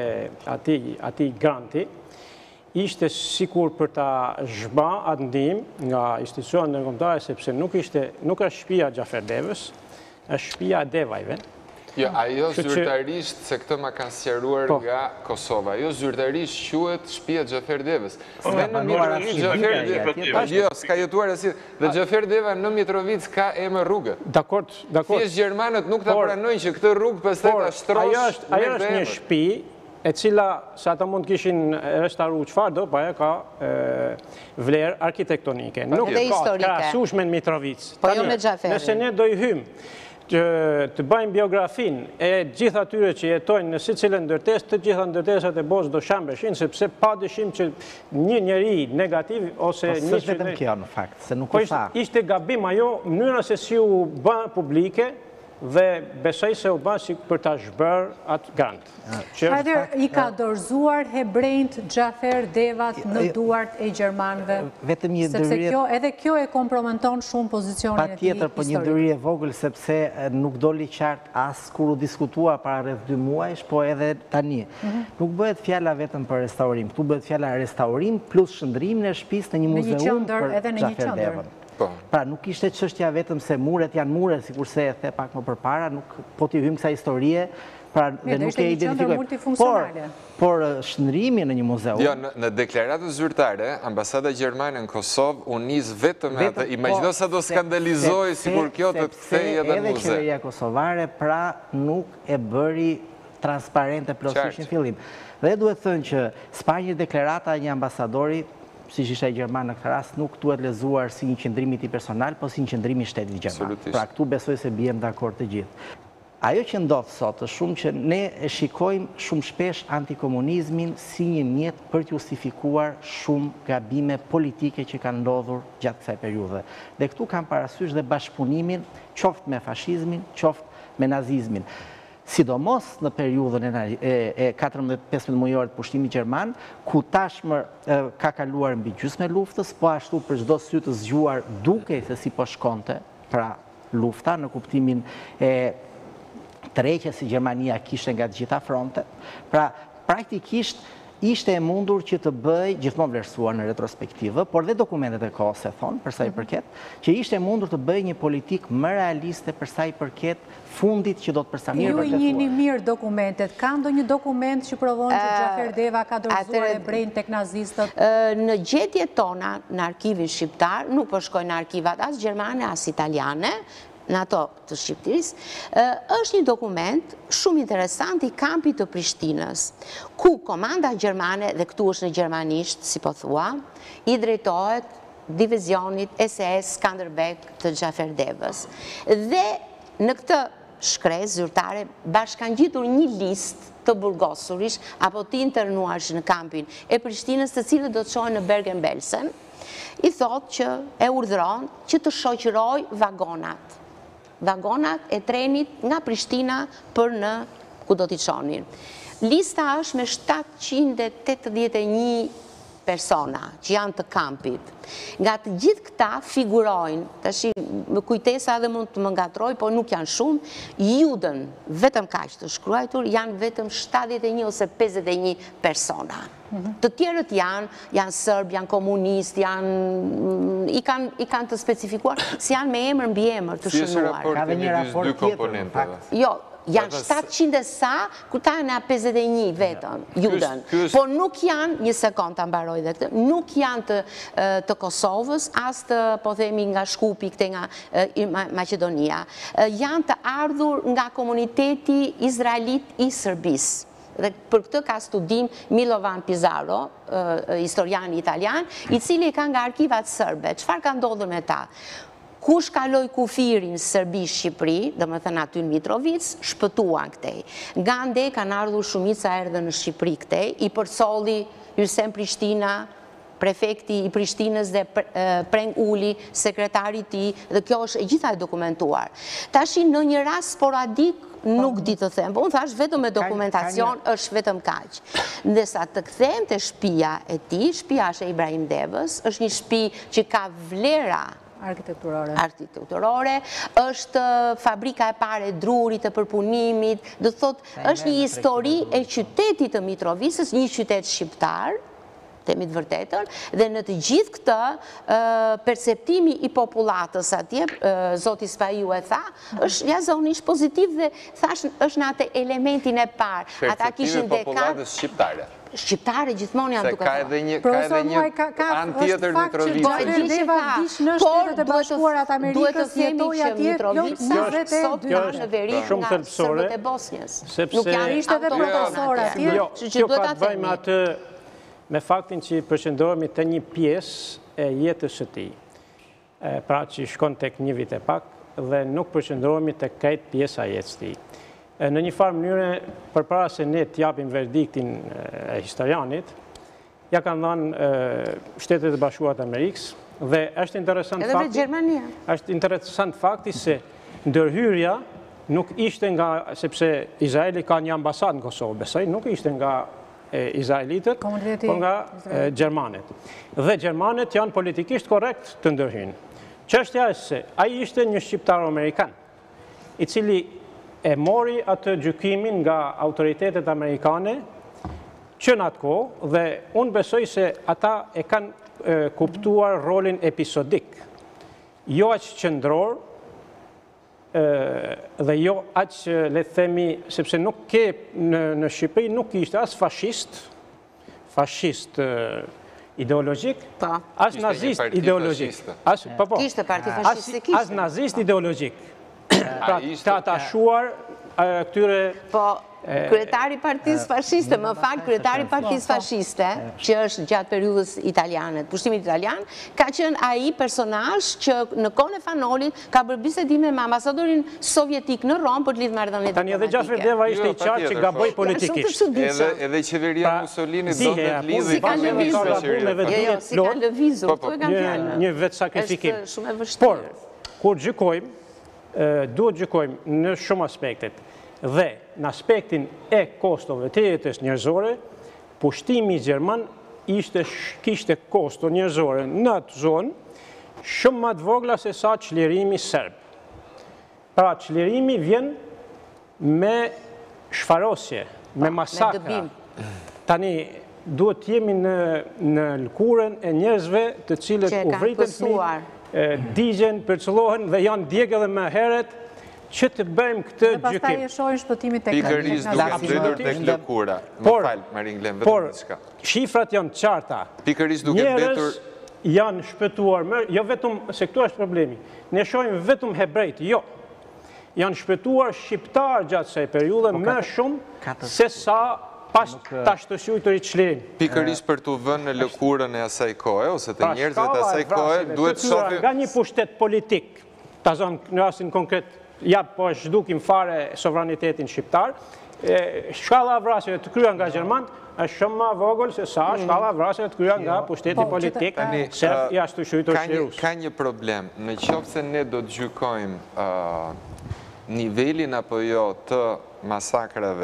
ati granti, ishte sikur për ta zhba atë ndim nga institucionet ndërkombëtare, sepse nuk ishte, nuk është shtëpia Xhafer Devës, është shtëpia e devajve. Jo, ajo zyrtarisht, se këtë ma kanë sqaruar nga Kosova, ajo zyrtarisht quhet shtëpia Xhafer Devës. Dhe në Mitrovic Xhafer Deva, jo, s'ka jetuar asi, dhe Xhafer Deva në Mitrovic ka emër rrugë. Dakord, dakord. Thjesht gjermanët nuk ta pranojnë që këtë rrugë pastaj ta shtrosh. Ajo është një shtëpi e cila, se ata mund kishin restauruar çfarë do, pa ajo ka vlerë arkitektonike. Nuk ka krahasueshme në Mitrovic. Po jo me Xhaferin. Nëse ne do i hym të bëjmë biografin e gjitha atyre që jetojnë në si cilën ndërtes, të gjitha ndërtesat e bos do shambeshin, sepse pa dëshim që një njeri negativ ose një që... Po së vetëm kjo në fakt, se nuk e tha. Ishte gabim ajo, mënyra se si u bë publike, dhe besoj se u bë si për ta zhbër atë grant. Hajder, i ka dorëzuar hebrejt Xhafer Devat në duart e gjermanëve? Vetëm një dërhyrje... Sepse kjo, edhe kjo e kompromenton shumë pozicionin e tij historik. Patjetër, po një dërhyrje vogël, sepse nuk doli qartë as kur u diskutua para rreth dy muajsh, po edhe tani. Nuk bëhet fjala vetëm për restaurim, këtu bëhet fjala restaurim plus shndrimin e shtëpisë në një muzeum për Xhafer Devën. Pra, nuk ishte çështja vetëm se muret janë mure, sikurse e the pak më përpara, nuk po t'i hym kësaj historie, pra dhe nuk e identifikojmë. Por, por shndrimi në një muzeum. Jo, në deklaratën zyrtare, ambasada gjermane në Kosovë u nis vetëm atë. Imagjino sa do skandalizoj sikur kjo të kthehej edhe në muze. Edhe qeveria kosovare pra nuk e bëri transparente plotësisht në fillim. Dhe duhet thënë që Spanja deklarata e një ambasadori, si që ishte e Gjerman në këtë rast, nuk duhet lezuar si një qëndrimi ti personal, po si një qëndrimi shtetit Gjerman. Pra këtu besoj se bijem dakord të gjithë. Ajo që ndodhë sot është shumë që ne e shikojmë shumë shpesh antikomunizmin si një mjet për të justifikuar shumë gabime politike që kanë ndodhur gjatë kësaj periudhe. Dhe këtu kam parasysh dhe bashkëpunimin qoftë me fashizmin, qoftë me nazizmin. Sidomos në periudhën e katërmbëdhjetë pesëmbëdhjetë mujore të pushtimit gjerman, ku tashmë ka kaluar mbi gjysmë e luftës, po ashtu për çdo sy të zgjuar dukej se si po shkonte pra lufta në kuptimin e tërheqjes që Gjermania kishte nga të gjitha frontet. Pra praktikisht ishte e mundur që të bëj, gjithmonë vlerësuar në retrospektivë, por dhe dokumentet e kohës e thonë, përsa i përket, që ishte e mundur të bëj një politik më realiste përsa i përket fundit që do të përsamir për të thua. Ju njini mirë dokumentet, ka ndo një dokument që provon që Xhafer Deva ka dorëzuar e brejnë tek nazistët? Në gjetje tona në arkivin shqiptar, nuk përshkojnë në arkivat as gjermane, as italiane, në ato të Shqipëris, është një dokument shumë interesant i kampit të Prishtinës, ku komanda gjermane, dhe këtu është në gjermanisht, si po thua, i drejtohet divizionit S S Skanderbeg të Xhafer Devës. Dhe në këtë shkresë zyrtare bashkan gjitur një list të burgosurish, apo të internuarish në kampin e Prishtinës, të cilët do të shojnë në Bergen-Belsen, i thot që e urdhëron që të shoqëroj vagonat. vagonat e trenit nga Prishtina për në ku do t'i qonin. Lista është me shtatëqind e tetëdhjetë e një persona që janë të kampit. Nga të gjithë këta figurojnë, tash më kujtesa edhe mund të më ngatroj, po nuk janë shumë, judën, vetëm kaq të shkruajtur, janë vetëm shtatëdhjetë e një ose pesëdhjetë e një persona. Të tjerët janë, janë sërb, janë komunist, janë, i kanë, i kanë të specifikuar, si janë me emër mbi emër të shënuar. Si është raporti midis dy komponenteve? Jo, janë shtatëqind e sa, ku ta në pesëdhjetë e një vetëm, judën. Po nuk janë, një sekund të mbaroj dhe këtë, nuk janë të, të Kosovës, as të, po themi, nga Shkupi, këte nga Macedonia. Janë të ardhur nga komuniteti izraelit i Sërbisë. Dhe për këtë ka studim Milovan Pizarro, historiani italian, i cili ka nga arkivat sërbe. Çfarë ka ndodhur me ta? Kush kaloi kufirin Sërbi-Shqipëri, dhe më thënë aty në Mitrovic, shpëtuan këtej. Nga nde kanë ardhur shumica erdhe në Shqipëri këtej, i përcolli Hysem Prishtina, prefekti i Prishtinës dhe Preng Uli, sekretari ti, dhe kjo është e gjitha e dokumentuar. Tashi në një rast sporadik, nuk di të them, po unë thash vetëm me dokumentacion është vetëm kaq. Ndërsa të kthem të shtëpia e tij, shtëpia është e Ibrahim Devës, është një shtëpi që ka vlera arkitekturore. Arkitekturore, është fabrika e parë e drurit të përpunimit, do thot, është një histori e qytetit të Mitrovicës, një qytet shqiptar, temi të vërtetën, dhe në të gjithë këtë perceptimi i populatës atje, Zoti Spaju e tha, është jazonisht pozitiv dhe thash është në atë elementin e parë. Perceptimi i populatës shqiptare. Shqiptare gjithmonë janë duke ka edhe një anë tjetër Mitrovicë. Po e di që ka dish në Shtetet e Bashkuarat Amerikës, jetoj atje, jo njëzet e dy në veri nga Sërbët e Bosnjës. Nuk janë ishte dhe profesor atje. Jo, kjo ka të bëjmë atë me faktin që përshëndohemi të një pjesë e jetës së tij, pra që shkon tek një vit e pak, dhe nuk përshëndohemi të krejt pjesa e jetës së tij. Në një farë mënyre, përpara se ne t'japim verdiktin e historianit, ja kanë dhënë Shtetet e Bashkuara të Amerikës, dhe është interesant fakti... Edhe me Gjermania. është interesant fakti se ndërhyrja nuk ishte nga, sepse Izraeli ka një ambasadë në Kosovë, besoj, nuk ishte nga izraelitët, por nga gjermanët. Dhe gjermanët janë politikisht korrekt të ndërhyjnë. Çështja është se ai ishte një shqiptar amerikan, i cili e mori atë gjykimin nga autoritetet amerikane që në atë kohë, dhe unë besoj se ata e kanë kuptuar rolin episodik, jo aq qendror, dhe jo aq le të themi, sepse nuk ke në Shqipëri nuk ishte as fashist, fashist ideologjik, as nazist ideologjik. Kishte parti fashiste, kishte. As nazist ideologjik. Pra të atashuar këtyre... Po, kryetari partisë fashiste, më fakt, kryetari partisë fashiste, që është gjatë periudhës italiane, pushtimit italian, ka qenë ai personazh që në kohën e Fanolit ka bërë bisedime me ambasadorin sovjetik në Rom për të lidhur marrëdhënie diplomatike. Tani edhe Gjafër Deva ishte i qartë që gaboi politikisht. Edhe qeveria Mussolini do të lidhej si ka lëvizur. Jo, si ka lëvizur, këtu e kam fjalën. Një vetë sakrifikim. Është shumë e vështirë. Por, kur gjykojmë, duhet gjykojmë në shumë aspektet. Dhe në aspektin e kostove të jetës njerëzore, pushtimi gjerman kishte kosto njerëzore në atë zonë shumë më të vogla se sa çlirimi serb. Pra çlirimi vjen me shfarosje, me masakra. Tani duhet jemi në lëkurën e njerëzve të cilët u vritën fëmijë, digjen, përcëllohen dhe janë djegë edhe më herët që të bëjmë këtë gjykim. Dhe pastaj e shohin shpëtimit tek pikërisht duke mbetur tek lëkura. Më fal, Marin Glen, vetëm diçka. Por shifrat janë të qarta. Pikërisht duke mbetur njerëz janë shpëtuar, jo vetëm se këtu është problemi. Ne shohim vetëm hebrejt, jo. Janë shpëtuar shqiptar gjatë kësaj periudhe më shumë se sa pas tash të shujtërit çlirim. Pikërisht për të vënë në lëkurën e asaj kohe ose të njerëzve të asaj kohe, duhet të shohim nga një pushtet politik, ta zonë në rastin konkret, ja po zhdukim fare sovranitetin shqiptar, shkalla vrasjeve të kryer nga gjermanët është shumë më vogël se sa shkalla vrasjeve të kryer nga pushteti politik serb jashtë të shujtur çlirus. Ka një problem, në qoftë se ne do të gjykojmë nivelin apo jo të masakrave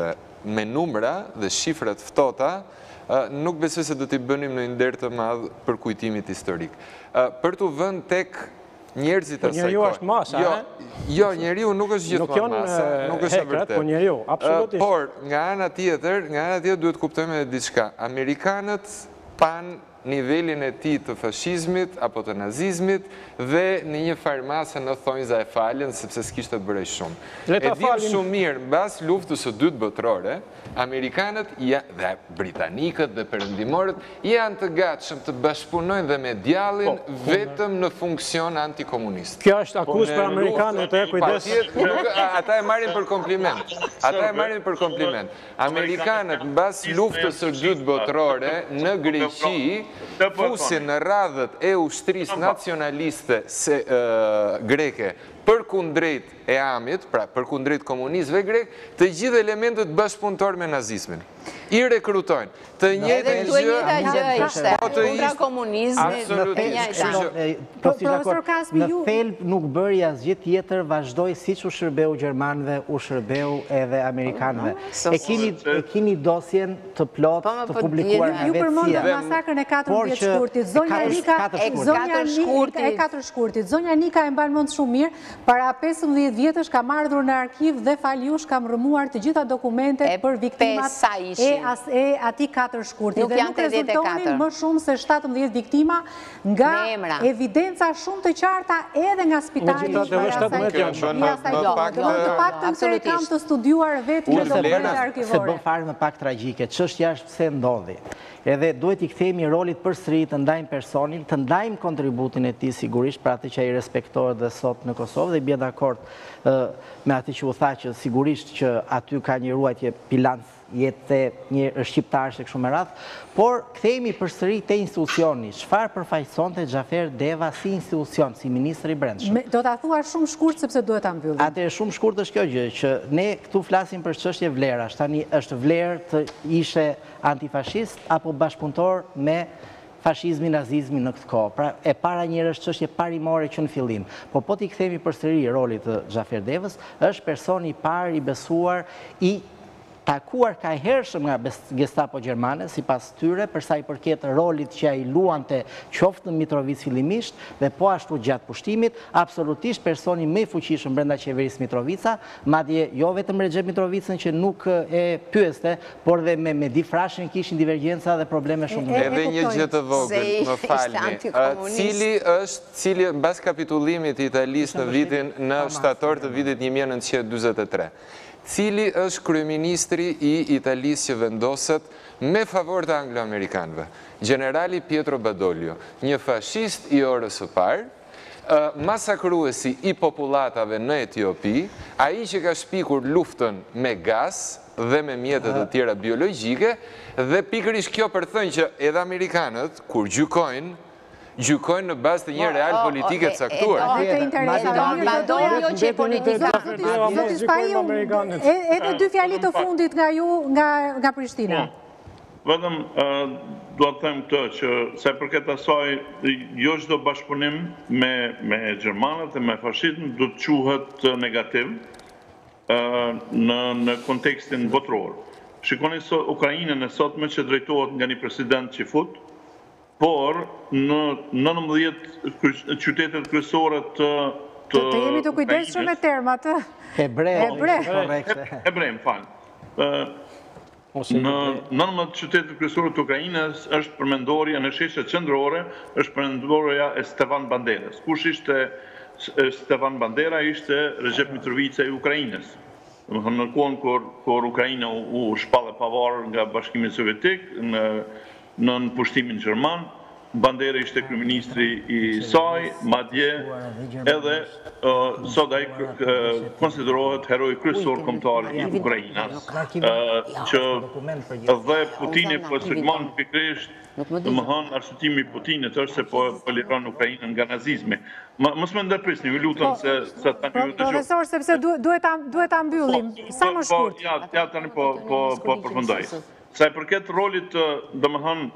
me numra dhe shifrat ftohta, nuk besoj se do t'i bënim në nder të madh për kujtimit historik. Për t'u vënë tek njerëzit e asaj njeriu është masa, jo, jo, njeriu nuk është gjithmonë masa, nuk është e vërtetë. Po njeriu, absolutisht. Por nga ana tjetër, nga ana tjetër duhet kuptojmë edhe diçka. Amerikanët pan nivelin e tij të fashizmit apo të nazizmit dhe në një farmasë në thonjza e falën sepse s'kishte bërë shumë. E dim shumë mirë, mbas luftës së dytë botërore, Amerikanët dhe britanikët dhe perëndimorët janë të gatshëm të bashkëpunojnë dhe me djallin vetëm në funksion antikomunist. Kjo është akuzë për amerikanët, e kujdes. Ata e marrin për kompliment. Ata e marrin për kompliment. Amerikanët mbas luftës së dytë botërore në Greqi fusin në radhët e ushtrisë nacionaliste greke për kundrejt e amit, pra për kundrejt komunistëve grek, të gjithë elementet bashkëpunëtor me nazizmin. I rekrutojnë. Të njëjtën gjë, gjë ishte kundra komunizmit. Profesor Kaspi, në thelb nuk bëri asgjë tjetër, vazhdoi siç u shërbeu gjermanëve, u shërbeu edhe amerikanëve. E keni dosjen të plotë të publikuar nga Ju vetësia. përmendët masakrën e katërmbëdhjetë shkurtit. Zonja Nika e katër shkurtit. Zonja Nika e mban mend shumë mirë. Para pesëmbëdhjetë vjetësh kam ardhur në arkiv dhe fal jush kam rëmuar të gjitha dokumentet për viktimat e ati katër shkurti. Dhe nuk rezultonin më shumë se shtatëmbëdhjetë viktima nga evidenca shumë të qarta edhe nga spitali. Të paktën se kam të studiuar vetë në dokumentet arkivore. Se bën fare më pak tragjike. Çështja është pse ndodhi. Edhe duhet i kthehemi rolit përsëri të ndajmë personin, të ndajmë kontributin e tij sigurisht për atë që ai respektohet dhe sot në Kosovë dhe bie dakord me atë që u tha që sigurisht që aty ka një ruajtje bilanc jetë një shqiptarësh e kështu me radhë, por kthehemi përsëri te institucioni. Çfarë përfaqësonte Xhafer Deva si institucion, si ministri i Brendshëm? Do ta thua shumë shkurt sepse duhet ta mbyllim. Atëherë shumë shkurt është kjo gjë që ne këtu flasim për çështje vlerash. Tani është vlerë të ishe antifashist apo bashkëpunëtor me fashizmin, nazizmin në këtë kohë. Pra e para njëherë është çështje parimore që në fillim. Po po t'i kthehemi përsëri rolit të Xhafer Devës, është personi i parë i besuar i takuar ka hershëm nga Gestapo gjermane, sipas tyre, për sa i përket rolit që ai luante qoftë në Mitrovic fillimisht dhe po ashtu gjatë pushtimit, absolutisht personi më i fuqishëm brenda qeverisë Mitrovica, madje jo vetëm Recep Mitrovicën që nuk e pyeste, por dhe me Medi Frashën kishin divergjenca dhe probleme shumë. Edhe një gjë të vogël, më falni. Cili është, cili mbas kapitullimit të Italisë në vitin në shtator të vitit një mijë e nëntëqind e dyzet e tre. Cili është kryeministri i Italisë që vendoset me favor të anglo-amerikanëve? Generali Pietro Badoglio, një fashist i orës së parë, masakruesi i popullatave në Etiopi, ai që ka shpikur luftën me gas dhe me mjetet të tjera biologjike, dhe pikërisht kjo për thënë që edhe amerikanët, kur gjykojnë, gjykojnë në bazë të një real politike të caktuar. Badoglio që e politikat. Edhe dy fjali të fundit nga ju, nga Prishtina. Vetëm do të them këtë që se përket asaj jo çdo bashkëpunim me gjermanët dhe me fashizëm do të quhet negativ në kontekstin botror. Shikoni Ukrainën e sotme që drejtohet nga një president që fut, por në nëntëmbëdhjetë qytetet kryesore të Të jemi të kujdesshëm me termat. Hebre. Hebre, më falë. Në nëntëmbëdhjetë qytetet kryesore të Ukrainës është përmendorja në sheshe qendrore, është përmendorja e Stevan Banderës. Kush ishte Stevan Bandera? Ishte Recep Mitrovica i Ukrainës. Në kohën kur Ukraina u shpallë pavarur nga Bashkimi Sovjetik, në pushtimin gjerman, Bandera ishte kryeministri i saj, madje edhe sot ai konsiderohet heroi kryesor kombëtar i Ukrainës, që dhe Putini po sulmon pikërisht, domethënë arsyetimi i Putinit është se po liron Ukrainën nga nazizmi. Mos më ndërprisni, ju lutem se sa tani ju dëgjoj. Profesor, sepse duhet ta mbyllim. Sa më shkurt. Ja, ja tani po po po përfundoj. Sa i përket rolit, domethënë,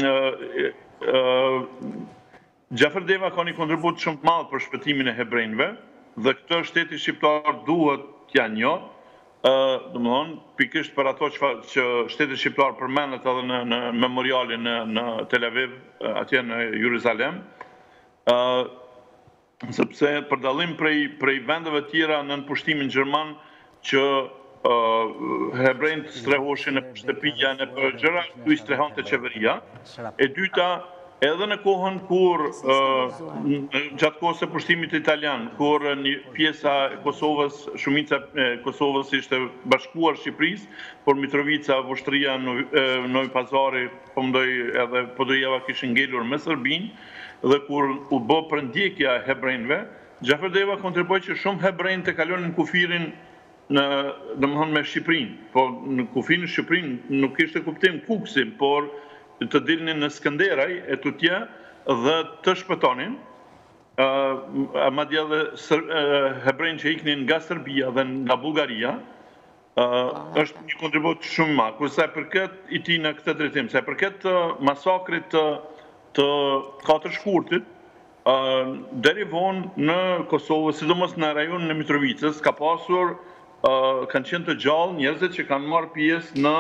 Xhafer Deva ka një kontribut shumë të madh për shpëtimin e hebrejve dhe këtë shteti shqiptar duhet t'ja njohë dhe më thonë, pikisht për ato që shtetit shqiptar përmenet edhe në memorialin në Tel Aviv, atje në Jeruzalem, sepse për dallim prej vendeve tjera në pushtimin gjerman që hebrejnë strehoshin e për shtëpia në për gjëra, tu i strehon të qeveria. E dyta, edhe në kohën kur, gjatë kohës e pushtimit italian, kur një pjesa e Kosovës, shumica e Kosovës ishte bashkuar Shqipëris, por Mitrovica, Vushtria, Novi Pazari, po mdoj edhe Podojeva kishin ngelur me Sërbin, dhe kur u bë përndjekja e hebrejnve, Gjafer Deva kontriboj që shumë hebrejnë të kalonin kufirin në, dhe më thonë me Shqipërin, po në kufirin Shqipërin nuk ishte kuptim kuksin, por të dilnin në Skënderaj e të tja dhe të shpëtonin, ma dje dhe hebrejnë që iknin nga Serbia dhe nga Bulgaria, është një kontribut shumë ma, kurse për këtë i ti në këtë drejtim, se për këtë masakrit të të katër shkurtit, deri vonë në Kosovë, sidomos në rajonin e Mitrovicës, ka pasur, kanë qenë të gjallë njerëzit që kanë marrë pjesë në,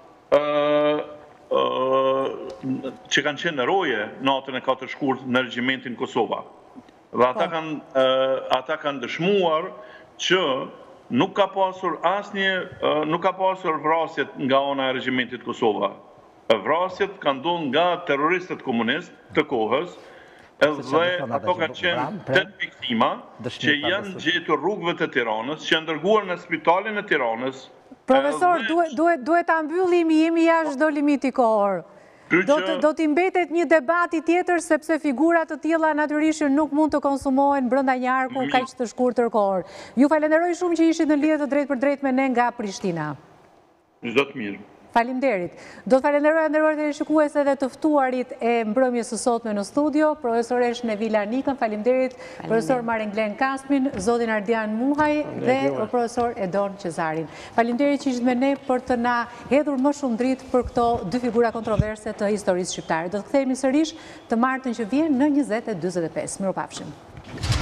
që kanë qenë në roje natën e katër shkurt në regjimentin Kosova. Dhe ata kanë dëshmuar që nuk ka pasur asnjë, nuk ka pasur vrasjet nga ana e regjimentit Kosova. Vrasjet kanë ndodhur nga terroristët komunist të kohës, edhe ato kanë qenë tetë viktima që janë gjetur rrugëve të Tiranës, që janë dërguar në spitalin e Tiranës. Profesor, duhet ta mbyllim, jemi jashtë çdo limiti kohor. Do t'i mbetet një debati tjetër, sepse figurat të tilla natyrisht nuk mund të konsumohen brenda një arku kaq të shkurtër kohor. Ju falenderoj shumë që ishit në lidhje të drejtë për drejtë me ne nga Prishtina. Çdo të mirë. Falimderit. Do të falenderoj nderuar teleshikues edhe të ftuarit e mbrëmjes së sotme në studio, profesoresh Nevila Nikën, falimderit, profesor Maren Glen Kasmin, zotin Ardian Muhaj dhe profesor Edon Qezarin. Falimderit që ishit me ne për të na hedhur më shumë dritë për këto dy figura kontroverse të historisë shqiptare. Do të kthehemi sërish të martën që vjen në njëzet e dyzet e pesë. Mirupafshim.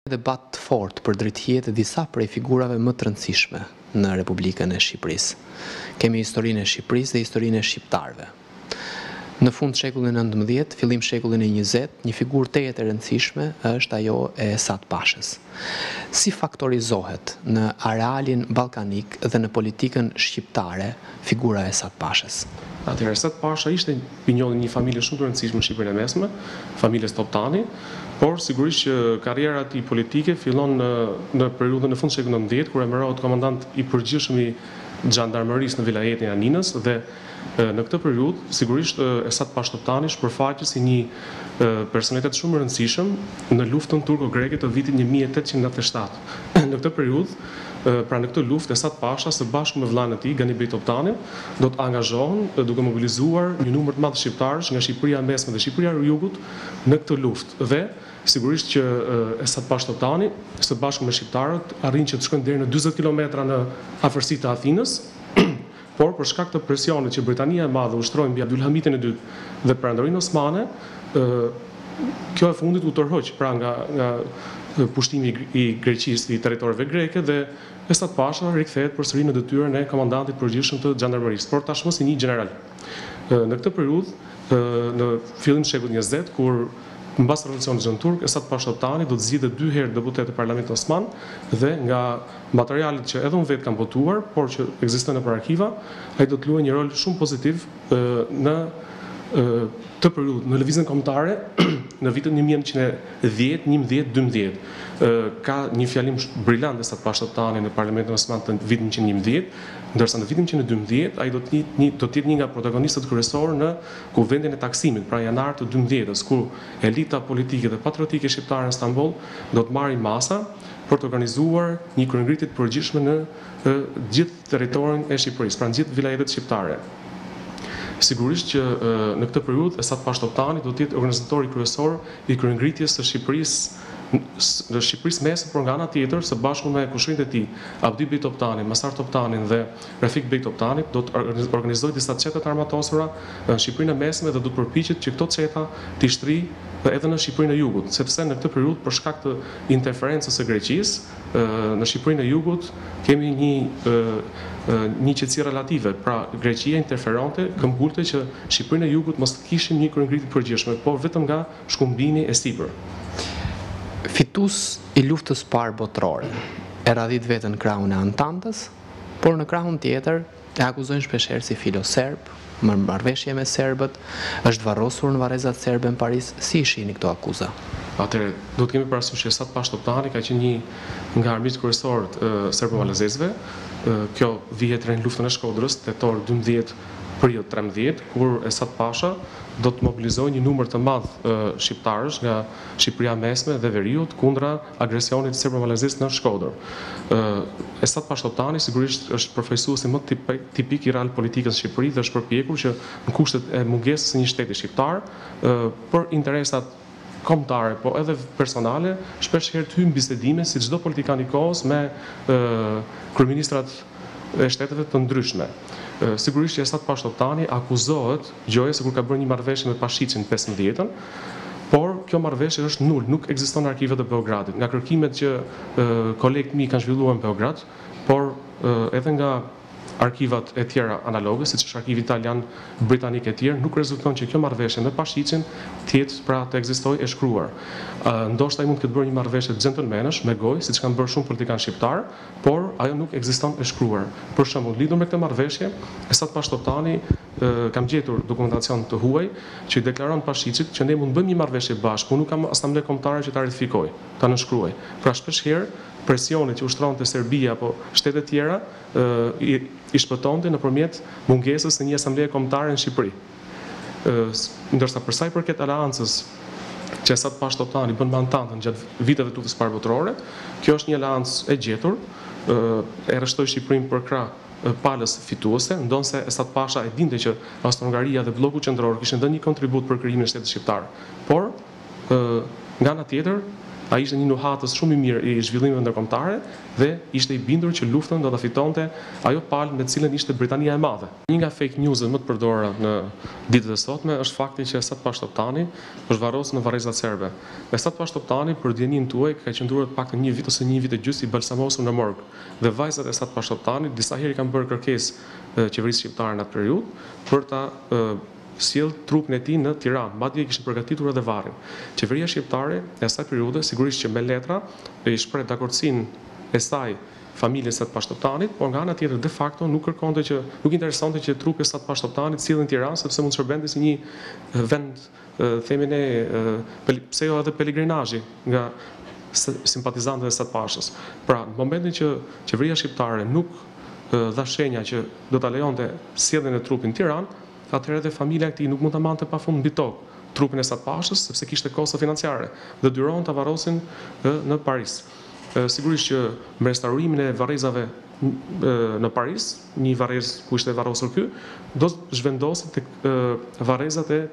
Debat fort për drejtësitë e disa prej figurave më të rëndësishme në Republikën e Shqipërisë. Kemi historinë e Shqipërisë dhe historinë e shqiptarëve. Në fund shekullin e nëntëmbëdhjetë, fillim shekullin e njëzet, një figurë tejet e rëndësishme është ajo e Esat Pashës. Si faktorizohet në arealin ballkanik dhe në politikën shqiptare figura e Esat Pashës? Atëherë, Esat Pasha ishte i njohur një familje shumë të rëndësishme në Shqipërinë e Mesme, familjes Toptani, por sigurisht që karriera e tij politike fillon në, në periudhën e fund të shekullit nëntëmbëdhjetë, kur emërohet komandant i përgjithshëm i xhandarmerisë në vilajetin e Aninës dhe në këtë periudhë, sigurisht Esat Pasha Toptani shpërfaqet si një personalitet shumë i rëndësishëm në luftën turko-greke të vitit një mijë e tetëqind e nëntëdhjetë e shtatë. Në këtë periudhë, pra në këtë luftë, Esat Pasha së bashku me vllain e tij, Ganibej Toptanin, do të angazhohen duke mobilizuar një numër të madh shqiptarësh nga Shqipëria e Mesme dhe Shqipëria e Jugut në këtë luftë. Dhe sigurisht që Esat Pasha Toptani së bashku me shqiptarët arrin që të shkojnë deri në dyzet kilometra në afërsi të Athinës, por për shkak të presionit që Britania e Madhe ushtroi mbi Abdulhamitin e dytë dhe Perandorinë Osmane, kjo e fundit u tërhoq pra nga, nga pushtimi i Greqisë i territoreve greke dhe Esat Pasha rikthehet përsëri në detyrën e komandantit përgjithshëm të xhandarmerisë, por tashmë si një general. Në këtë periudhë, në fillim të shekullit njëzet, kur mbas revolucionit xhan turk, Esat Pasha Toptani do të zgjidhet dy herë deputet e Parlamentit Osman dhe nga materialet që edhe unë vetë kam botuar, por që ekzistojnë nëpër arkiva, ai do të luajë një rol shumë pozitiv në të periudhë në lëvizjen kombëtare në vitin një mijë e nëntëqind e dhjetë, një mijë e dymbëdhjetë. Ka një fjalim brillant Esat Pasha Toptani në Parlamentin Osman të vitit një mijë e njëmbëdhjetë, ndërsa në vitin një mijë e dymbëdhjetë ai do të jetë do të jetë një nga protagonistët kryesorë në Kuvendin e Taksimit, pra janar të dymbëdhjetës, ku elita politike dhe patriotike shqiptare në Stamboll do të marrin masa për të organizuar një kryengritje të përgjithshme në gjithë territorin e Shqipërisë, pra në gjithë vilajetet shqiptare. Sigurisht që në këtë periudhë Esat Pasha Toptani do të jetë organizatori kryesor i kryengritjes së Shqipërisë në Shqipërisë Mesme, por nga ana tjetër, së bashku me kushrinjt e tij, Abdi Bej Toptanin, Masar Toptanin dhe Rafik Bej Toptanin, do të organizojë disa çete të armatosura në Shqipërinë e Mesme dhe do të përpiqet që këto çeta të shtrijë edhe në Shqipërinë e Jugut, sepse në këtë periudhë për shkak të interferencës së Greqisë në Shqipërinë e Jugut kemi një një qetësi relative, pra Greqia interferonte, këmbulte që Shqipërinë e Jugut mos kishin një kryengritje të përgjithshme, por vetëm nga shkumbini e sipër. Fitus i luftës parë botërore e radhit vetën krahun e Antantës, por në krahun tjetër e akuzojnë shpeshherë si filo-serb, më marrëveshje me serbët, është varrosur në varrezat serbe në Paris. Si shihni këto akuza? Atëherë, do të kemi parasysh që Esat Pasha Toptani ka qenë një nga armiqtë kryesorë të serbo-malezezëve. Kjo vihet në luftën e Shkodrës, tetor dymbëdhjetë periudhë trembëdhjetë, kur Esat Pasha do të mobilizojë një numër të madh shqiptarësh nga Shqipëria e Mesme dhe Veriut kundra agresionit serbo-malezez në Shkodër. Esat Pasha Toptani sigurisht është përfaqësuesi më tipik i realpolitikës në Shqipëri dhe është përpjekur që në kushtet e mungesës së një shteti shqiptar për interesat kombëtare, po edhe personale, shpesh herë të hyjnë bisedime si çdo politikan i kohës me kryeministrat e shteteve të ndryshme. Sigurisht që Esat Pasha Toptani akuzohet gjoje se kur ka bërë një marrëveshje me Pashicin pesëmbëdhjetën, por kjo marrëveshje është nul, nuk ekziston në arkivet e Beogradit. Nga kërkimet që kolegët mi kanë zhvilluar në Beograd, por edhe nga arkivat e tjera analoge, siç është arkivi italian, britanik e tjerë, nuk rezulton që kjo marrëveshje me Pashicin të jetë pra të ekzistojë e shkruar. Ndoshta ai mund të ketë bërë një marrëveshje gentlemanësh me gojë, siç kanë bërë shumë politikanë shqiptar, por ajo nuk ekziston e shkruar. Për shembull, lidhur me këtë marrëveshje, Esat Pasha Toptani kam gjetur dokumentacion të huaj që i deklaron Pashicit që ne mund bëjmë një marrëveshje bashkë, unë nuk kam asamble kombëtare që ta ratifikoj, ta nënshkruaj. Pra shpesh herë presionit që ushtronte Serbia apo shtetet tjera i, i shpëtonte nëpërmjet mungesës së një asambleje kombëtare në Shqipëri. Ndërsa për sa i përket aleancës që Esat Pasha Toptani bën me Antantën gjatë viteve të luftës parë botërore, kjo është një aleancë e gjetur, e rreshtoi Shqipërinë për krah palës fituese, ndonse Esat Pasha e dinte që Austro-Hungaria dhe bloku qendror kishin dhënë një kontribut për krijimin e shtetit shqiptar. Por nga ana tjetër, Ai ishte një nuhatës shumë i mirë i zhvillimeve ndërkombëtare dhe ishte i bindur që luftën do ta fitonte ajo palë me të cilën ishte Britania e Madhe. Një nga fake newset më të përdorura në ditët e sotme është fakti që Esad Pashtoptani është varrosur në varrezat serbe. Esad Pashtoptani për dijenin tuaj ka qëndruar të paktën një vit ose një vit e gjysmë i balsamosur në morg. Dhe vajzat e Esad Pashtoptani disa herë kanë bërë kërkesë qeverisë shqiptare në atë periudhë për ta sjell trupin e tij në Tiranë, madje kishin përgatitur edhe varrin. Qeveria shqiptare e asaj periudhe sigurisht që me letra i shpreh dakordsinë e saj familjes së Pashtoptanit, por nga ana tjetër de facto nuk kërkonte që nuk interesonte që trupi i Esad Pashtoptanit sillen në Tiranë sepse mund të shërbente si një vend themin e pse jo edhe pelegrinazhi nga simpatizantët e Esad Pashës. Pra, në momentin që qeveria shqiptare nuk dha shenja që do ta lejonte sjelljen e trupit në Tiranë, atëherë edhe familja e tij nuk mund ta mante pafund mbi tokë trupin e Esad Pashës sepse kishte kosto financiare dhe dyron ta varrosin në Paris. Sigurisht që me restaurimin e varrezave në Paris, një varrez ku ishte varrosur ky, do të zhvendoset tek varrezat e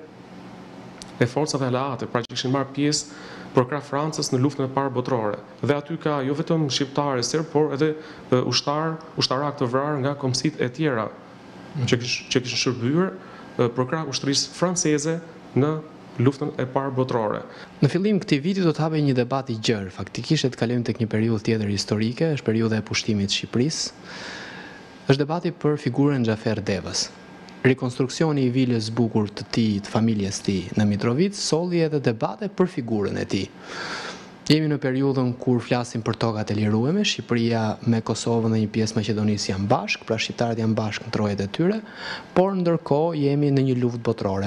e forcave aleate, pra që kishin marrë pjesë për krah Francës në luftën e parë botërore. Dhe aty ka jo vetëm shqiptarë serb, por edhe ushtar, ushtarak të vrarë nga kombësitë e tjera që kishin shërbyer për krah ushtrisë franceze në luftën e parë botërore. Në fillim këtij viti do të hapej një debat i gjerë, faktikisht të kalojmë tek një periudhë tjetër historike, është periudha e pushtimit të Shqipërisë. Është debati për figurën Xhafer Devës. Rekonstruksioni i vilës bukur të tij, të familjes së tij në Mitrovic solli edhe debate për figurën e tij. Jemi në periudhën kur flasim për tokat e lirueme, Shqipëria me Kosovën dhe një pjesë Maqedonisë janë bashkë, pra shqiptarët janë bashkë në trojet e tyre, por ndërkohë jemi në një luftë botërore.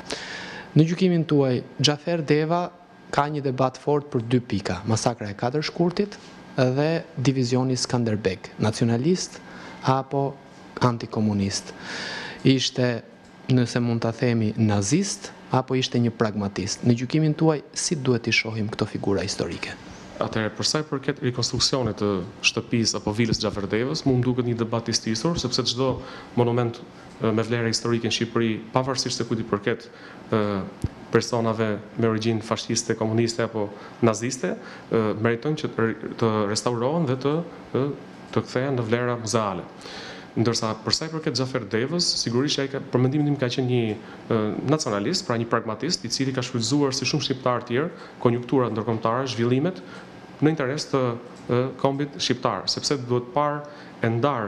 Në gjykimin tuaj, Xhafer Deva ka një debat fort për dy pika, masakra e katër shkurtit dhe divizioni Skanderbeg, nacionalist apo antikomunist. Ishte, nëse mund ta themi, nazist apo ishte një pragmatist. Në gjykimin tuaj, si duhet t'i shohim këto figura historike? Atëherë, për sa i përket rekonstruksionit të shtëpisë apo vilës Xhafer Devës, mu më duket një debat i stisur, sepse çdo monument me vlerë historike në Shqipëri, pavarësisht se kujt i përket personave me origjinë fashiste, komuniste apo naziste, meritojnë që të restaurohen dhe të të kthehen në vlera muzeale. Ndërsa për sa i përket Xhafer Devës, sigurisht ai për mendimin tim ka qenë një nacionalist, pra një pragmatist, i cili ka shfrytzuar si shumë shqiptarë të tjerë konjunkturat ndërkombëtare, zhvillimet në interes të kombit shqiptar, sepse duhet parë e ndar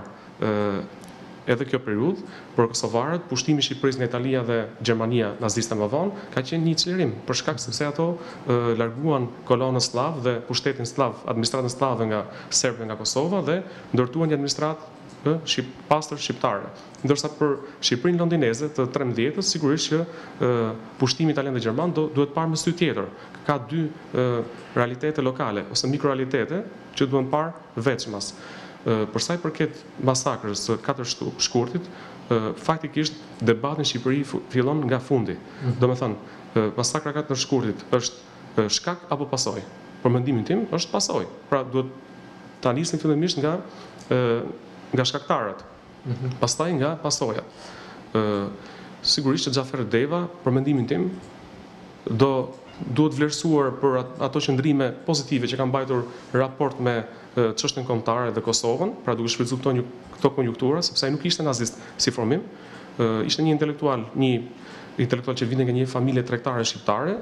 edhe kjo periudhë për kosovarët, pushtimi i Shqipërisë nga Italia dhe Gjermania naziste më vonë ka qenë një çlirim për shkak sepse ato larguan kolonën slav dhe pushtetin slav, administratën slave nga serbët nga Kosova dhe ndërtuan një administratë pastër shqiptare. Ndërsa për Shqipërinë londineze të trembëdhjetës, sigurisht që pushtimi italian dhe gjerman duhet parë me sy tjetër. Ka dy realitete lokale ose mikrorealitete që duhen parë veçmas. Për sa i përket masakrës së katër shkurtit, faktikisht debati në Shqipëri fillon nga fundi. Domethënë, masakra e katër shkurtit është shkak apo pasojë? Për mendimin tim është pasojë. Pra duhet ta nisim fillimisht nga nga shkaktarët, pastaj nga pasojat. Sigurisht që Xhafer Deva, për mendimin tim, do duhet vlerësuar për ato qëndrime pozitive që kanë mbajtur raport me çështjen kombëtare dhe Kosovën, pra duke shfrytzuar këto konjunktura, sepse ai nuk ishte nazist si formim, ishte një intelektual, një intelektual që vinte nga një familje tregtare shqiptare,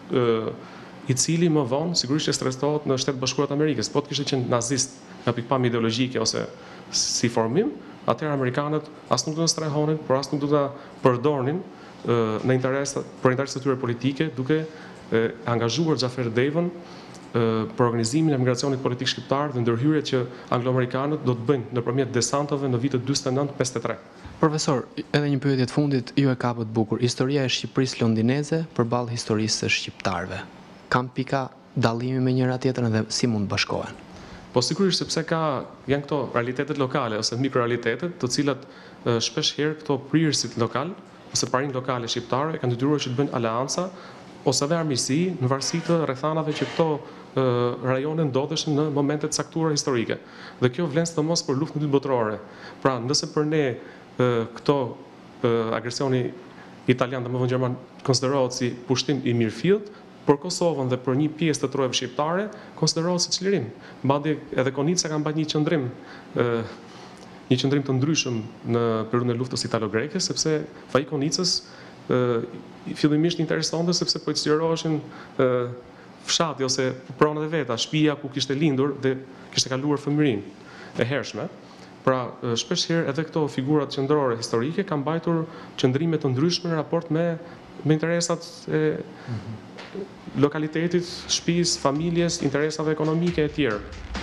i cili më vonë sigurisht që stresohet në Shtetet Bashkuara të Amerikës, po të kishte qenë nazist nga pikpamje ideologjike ose si formim, atëherë amerikanët as nuk do të strehonin, por as nuk do ta përdornin në interes për interesat e tyre politike, duke angazhuar Xhafer Devën për organizimin e migracionit politik shqiptar dhe ndërhyrjet që anglo-amerikanët do të bëjnë nëpërmjet desantave në vitet dyzet e nëntë pesëdhjetë e tre. Profesor, edhe një pyetje të fundit, ju e kapët bukur. Historia e Shqipërisë londineze përballë historisë së shqiptarëve. Kam pika dallimi me njëra tjetrën dhe si mund bashkohen? Po sigurisht sepse ka janë këto realitetet lokale ose mikrorealitetet, të cilat shpesh herë këto prirësit lokal ose parinë lokale shqiptare kanë detyruar që të bëjnë aleanca ose edhe armiqësi në varësi të rrethanave që këto rajone ndodheshin në momente të caktuara historike. Dhe kjo vlen sidomos për luftën e dytë botërore. Pra, nëse për ne këto agresioni italian dhe më vonë gjerman konsiderohet si pushtim i mirëfillt, për Kosovën dhe për një pjesë të trojeve shqiptare, konsiderohet si çlirim. Madje edhe Konica ka mbajtur një qëndrim, një qëndrim të ndryshëm në periudhën e luftës italo-greke, sepse faji Konicës fillimisht interesante sepse po i sqaroheshin fshati ose pronat e veta, shtëpia ku kishte lindur dhe kishte kaluar fëmijërinë e hershme. Pra, shpesh herë edhe këto figurat qendrore historike kanë mbajtur qëndrime të ndryshme në raport me me interesat e lokalitetit, shtëpisë, familjes, interesave ekonomike e tjerë.